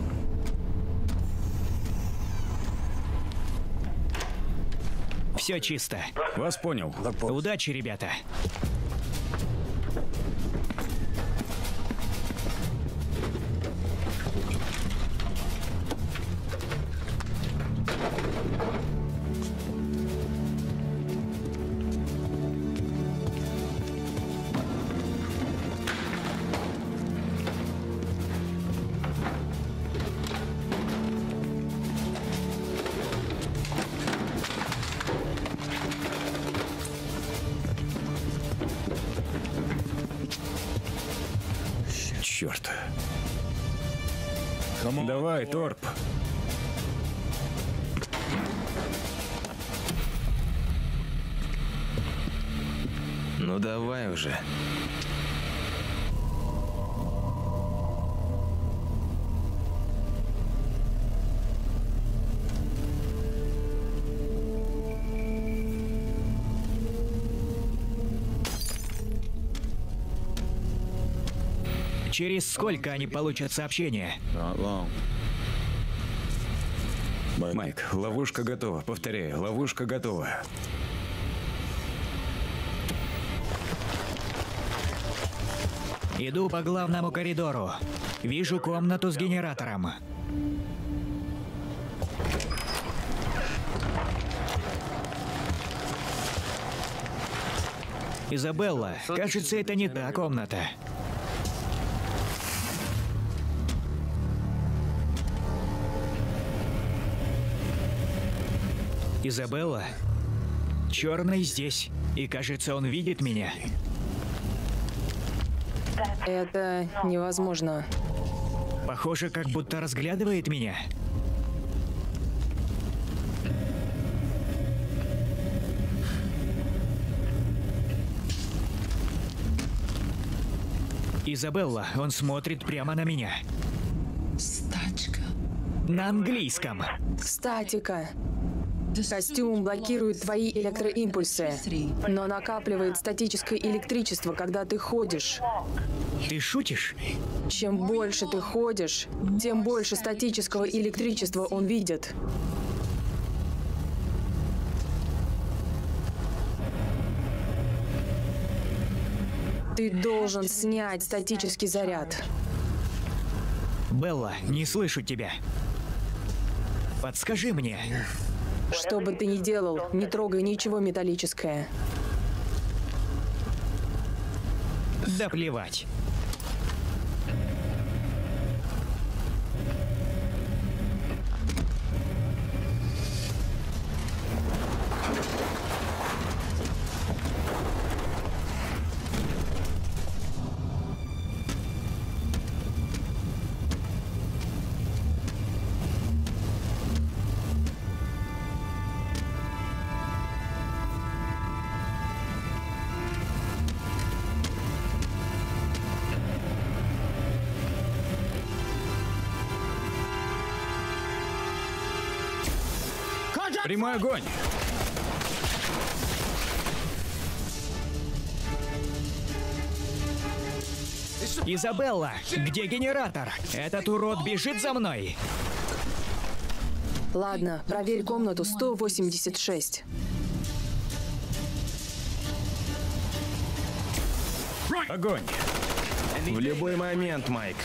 Все чисто. Вас понял. Удачи, ребята. черт. Давай, Торп. Ну давай уже. Через сколько они получат сообщение? Майк, ловушка готова. Повторяю, ловушка готова. Иду по главному коридору. Вижу комнату с генератором. Изабелла, кажется, это не та комната. Изабелла? Черный здесь. И кажется, он видит меня. Это невозможно. Похоже, как будто разглядывает меня. Изабелла, он смотрит прямо на меня. Стачка. На английском. Статика. Костюм блокирует твои электроимпульсы, но накапливает статическое электричество, когда ты ходишь. Ты шутишь? Чем больше ты ходишь, тем больше статического электричества он видит. Ты должен снять статический заряд. Белла, не слышу тебя. Подскажи мне. Что бы ты ни делал, не трогай ничего металлическое. Да плевать. Прямой огонь! Изабелла, где генератор? Этот урод бежит за мной. Ладно, проверь комнату сто восемьдесят шесть. Огонь! В любой момент, Майк.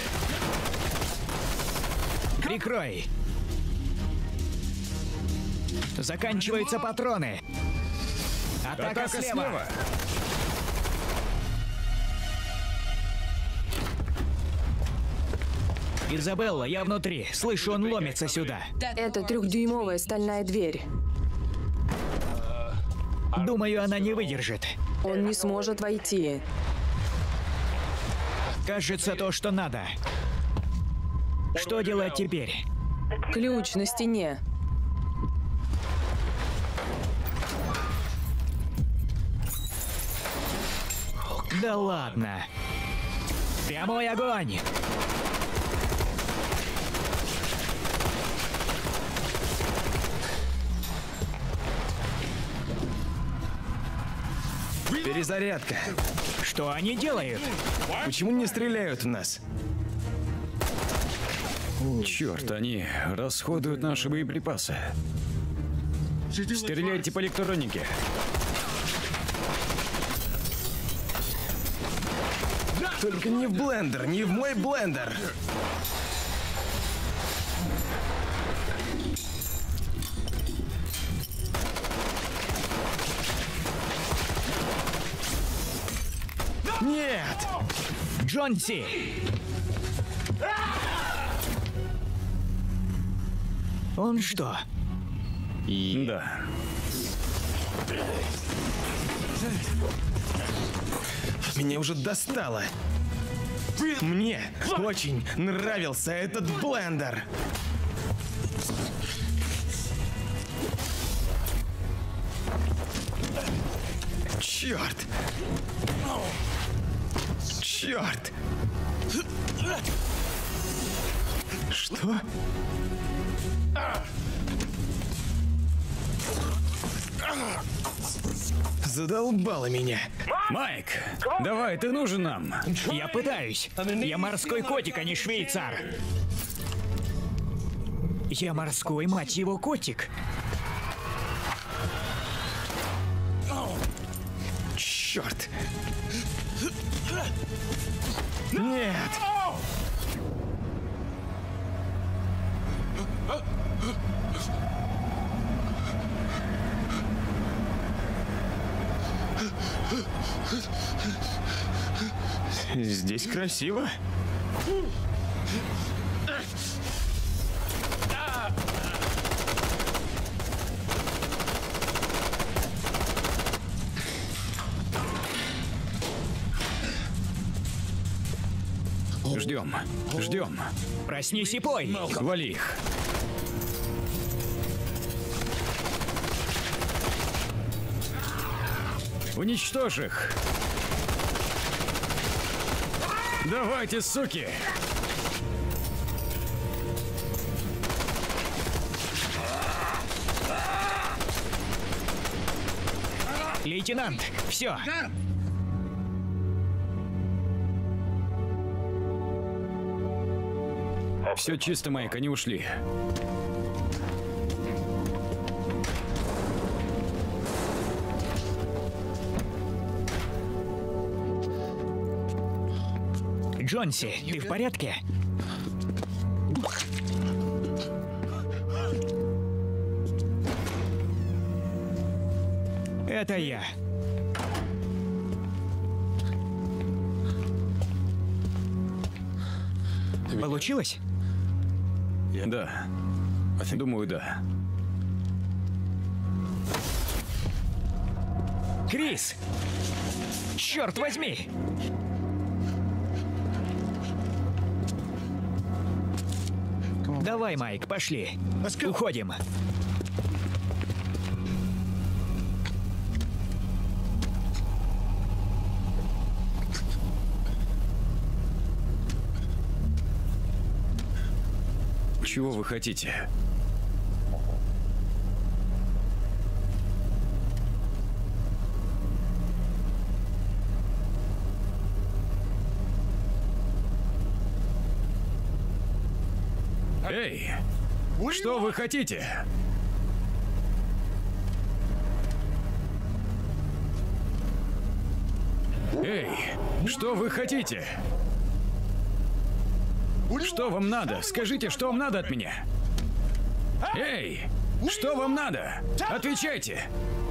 Прикрой. Заканчиваются патроны. Атака, Атака слева. слева! Изабелла, я внутри. Слышу, он ломится сюда. Это трехдюймовая стальная дверь. Думаю, она не выдержит. Он не сможет войти. Кажется, то, что надо. Что делать теперь? Ключ на стене. Да ладно. Прямой огонь. Перезарядка. Что они делают? Почему не стреляют в нас? Черт, они расходуют наши боеприпасы. Стреляйте по электронике. Только не в блендер, не в мой блендер. Нет! Джонси! Он что? Да. Меня уже достало. Мне очень нравился этот блендер. Черт! Черт! Что? Задолбало меня. Майк, давай, ты нужен нам. Я пытаюсь. Я морской котик, а не швейцар. Я морской, мать его, котик. Черт! Нет! Здесь красиво. Ждем, ждем. Проснись и пой. Вали их. Уничтожь их. Давайте, суки. Лейтенант, все. Все чисто, Майк, они ушли. Джонси, ты в порядке? Это я. Получилось? Да. Думаю, да. Крис! Черт возьми! Давай, Майк, пошли. Уходим. Чего вы хотите? Эй! Что вы хотите? Эй! Что вы хотите? Что вам надо? Скажите, что вам надо от меня? Эй! Что вам надо? Отвечайте!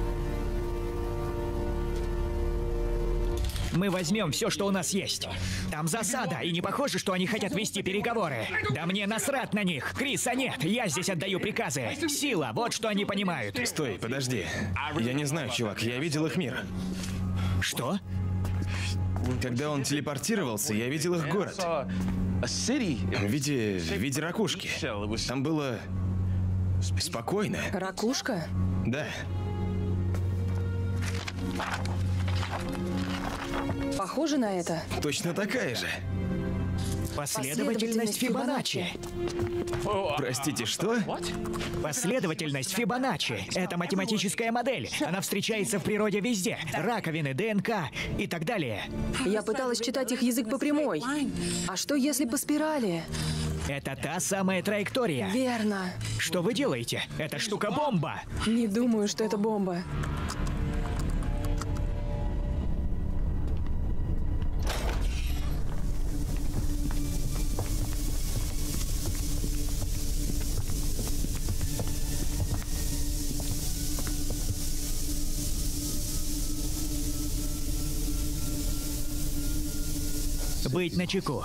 Мы возьмем все, что у нас есть. Там засада, и не похоже, что они хотят вести переговоры. Да мне насрать на них. Криса нет, я здесь отдаю приказы. Сила, вот что они понимают. Стой, подожди. Я не знаю, чувак, я видел их мир. Что? Когда он телепортировался, я видел их город. В виде, в виде ракушки. Там было спокойно. Ракушка? Да. Похоже на это? Точно такая же. Последовательность Фибоначчи. Простите, что? Последовательность Фибоначчи. Это математическая модель. Она встречается в природе везде. Раковины, ДНК и так далее. Я пыталась читать их язык по прямой. А что если по спирали? Это та самая траектория. Верно. Что вы делаете? Эта штука бомба. Не думаю, что это бомба. Быть начеку.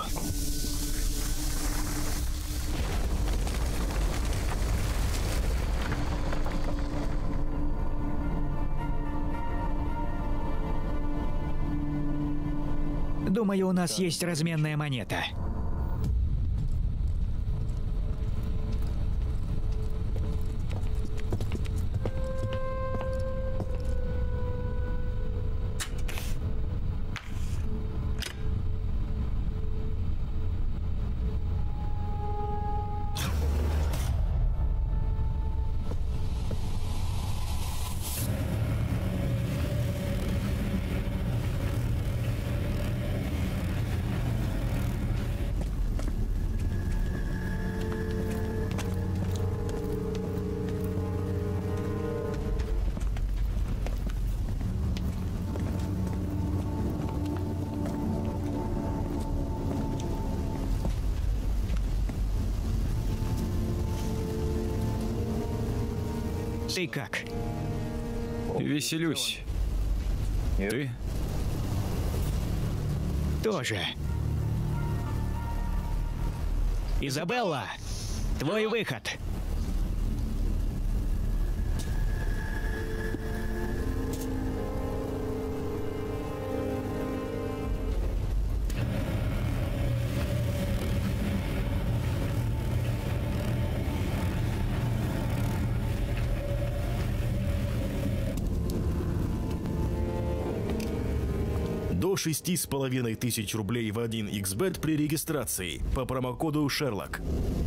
Думаю, у нас есть разменная монета. Ты как? Веселюсь. Ты? Тоже. Изабелла, твой выход. До шести с половиной тысяч рублей в один икс бет при регистрации по промокоду Шерлок.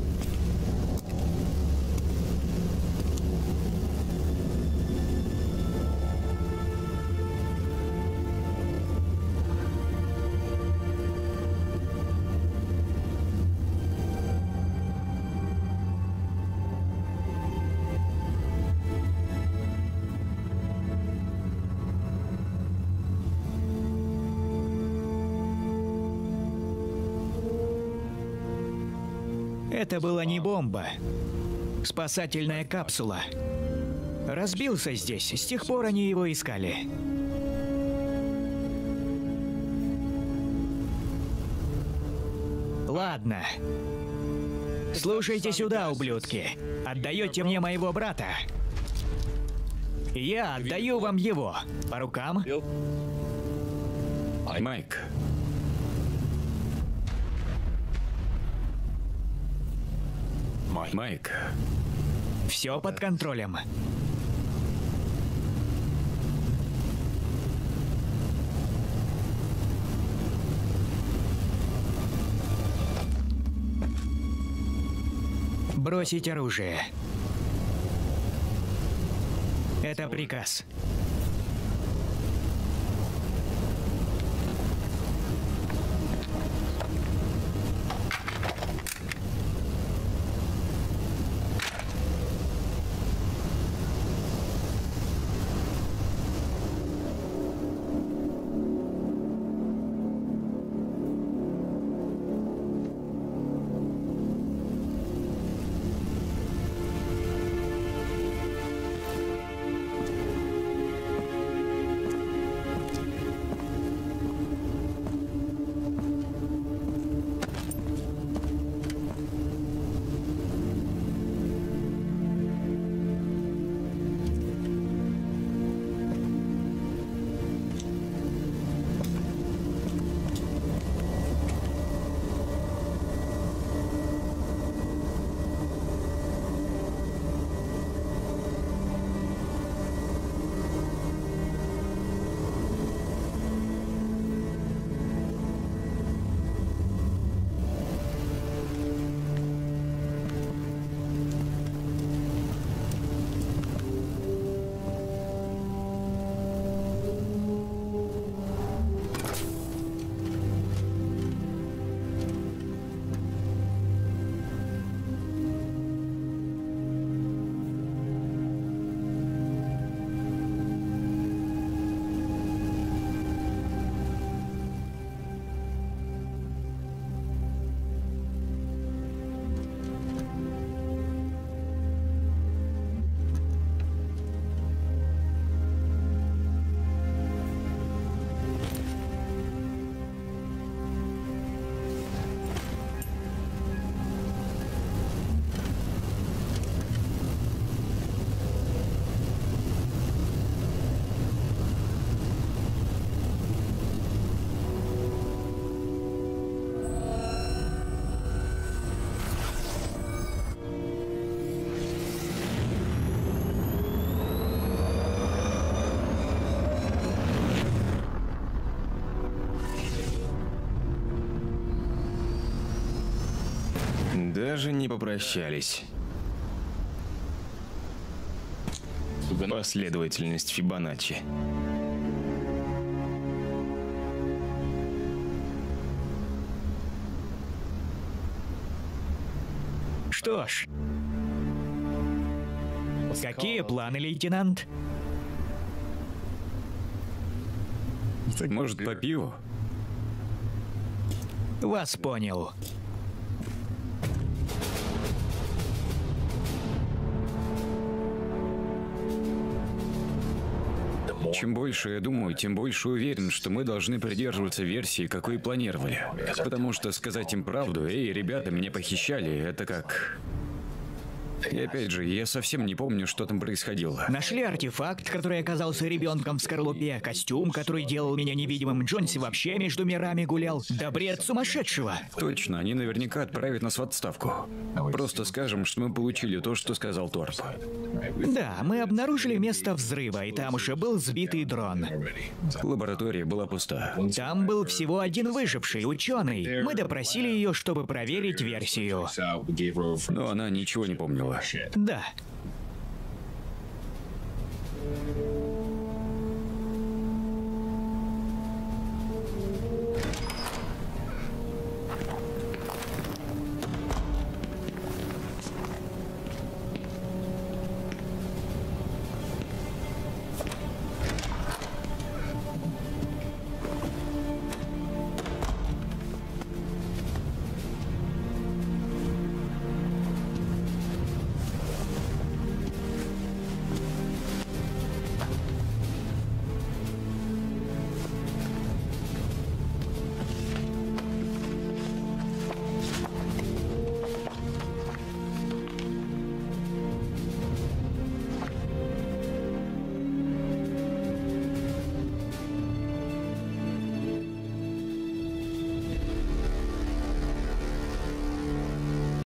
Это была не бомба. Спасательная капсула. Разбился здесь, с тех пор они его искали. Ладно. Слушайте сюда, ублюдки. Отдаете мне моего брата. Я отдаю вам его. По рукам? Майк. Майк. Все под контролем. Бросить оружие. Это приказ. Даже не попрощались. Последовательность Фибоначчи. Что ж, какие планы, лейтенант? Может, по пиву? Вас понял. Чем больше я думаю, тем больше уверен, что мы должны придерживаться версии, какой и планировали. Потому что сказать им правду, эй, ребята, меня похищали, это как... И опять же, я совсем не помню, что там происходило. Нашли артефакт, который оказался ребенком в скорлупе, костюм, который делал меня невидимым, Джонси вообще между мирами гулял. Да бред сумасшедшего. Точно, они наверняка отправят нас в отставку. Просто скажем, что мы получили то, что сказал Торп. Да, мы обнаружили место взрыва, и там уже был сбитый дрон. Лаборатория была пуста. Там был всего один выживший, ученый. Мы допросили ее, чтобы проверить версию. Но она ничего не помнила. Да.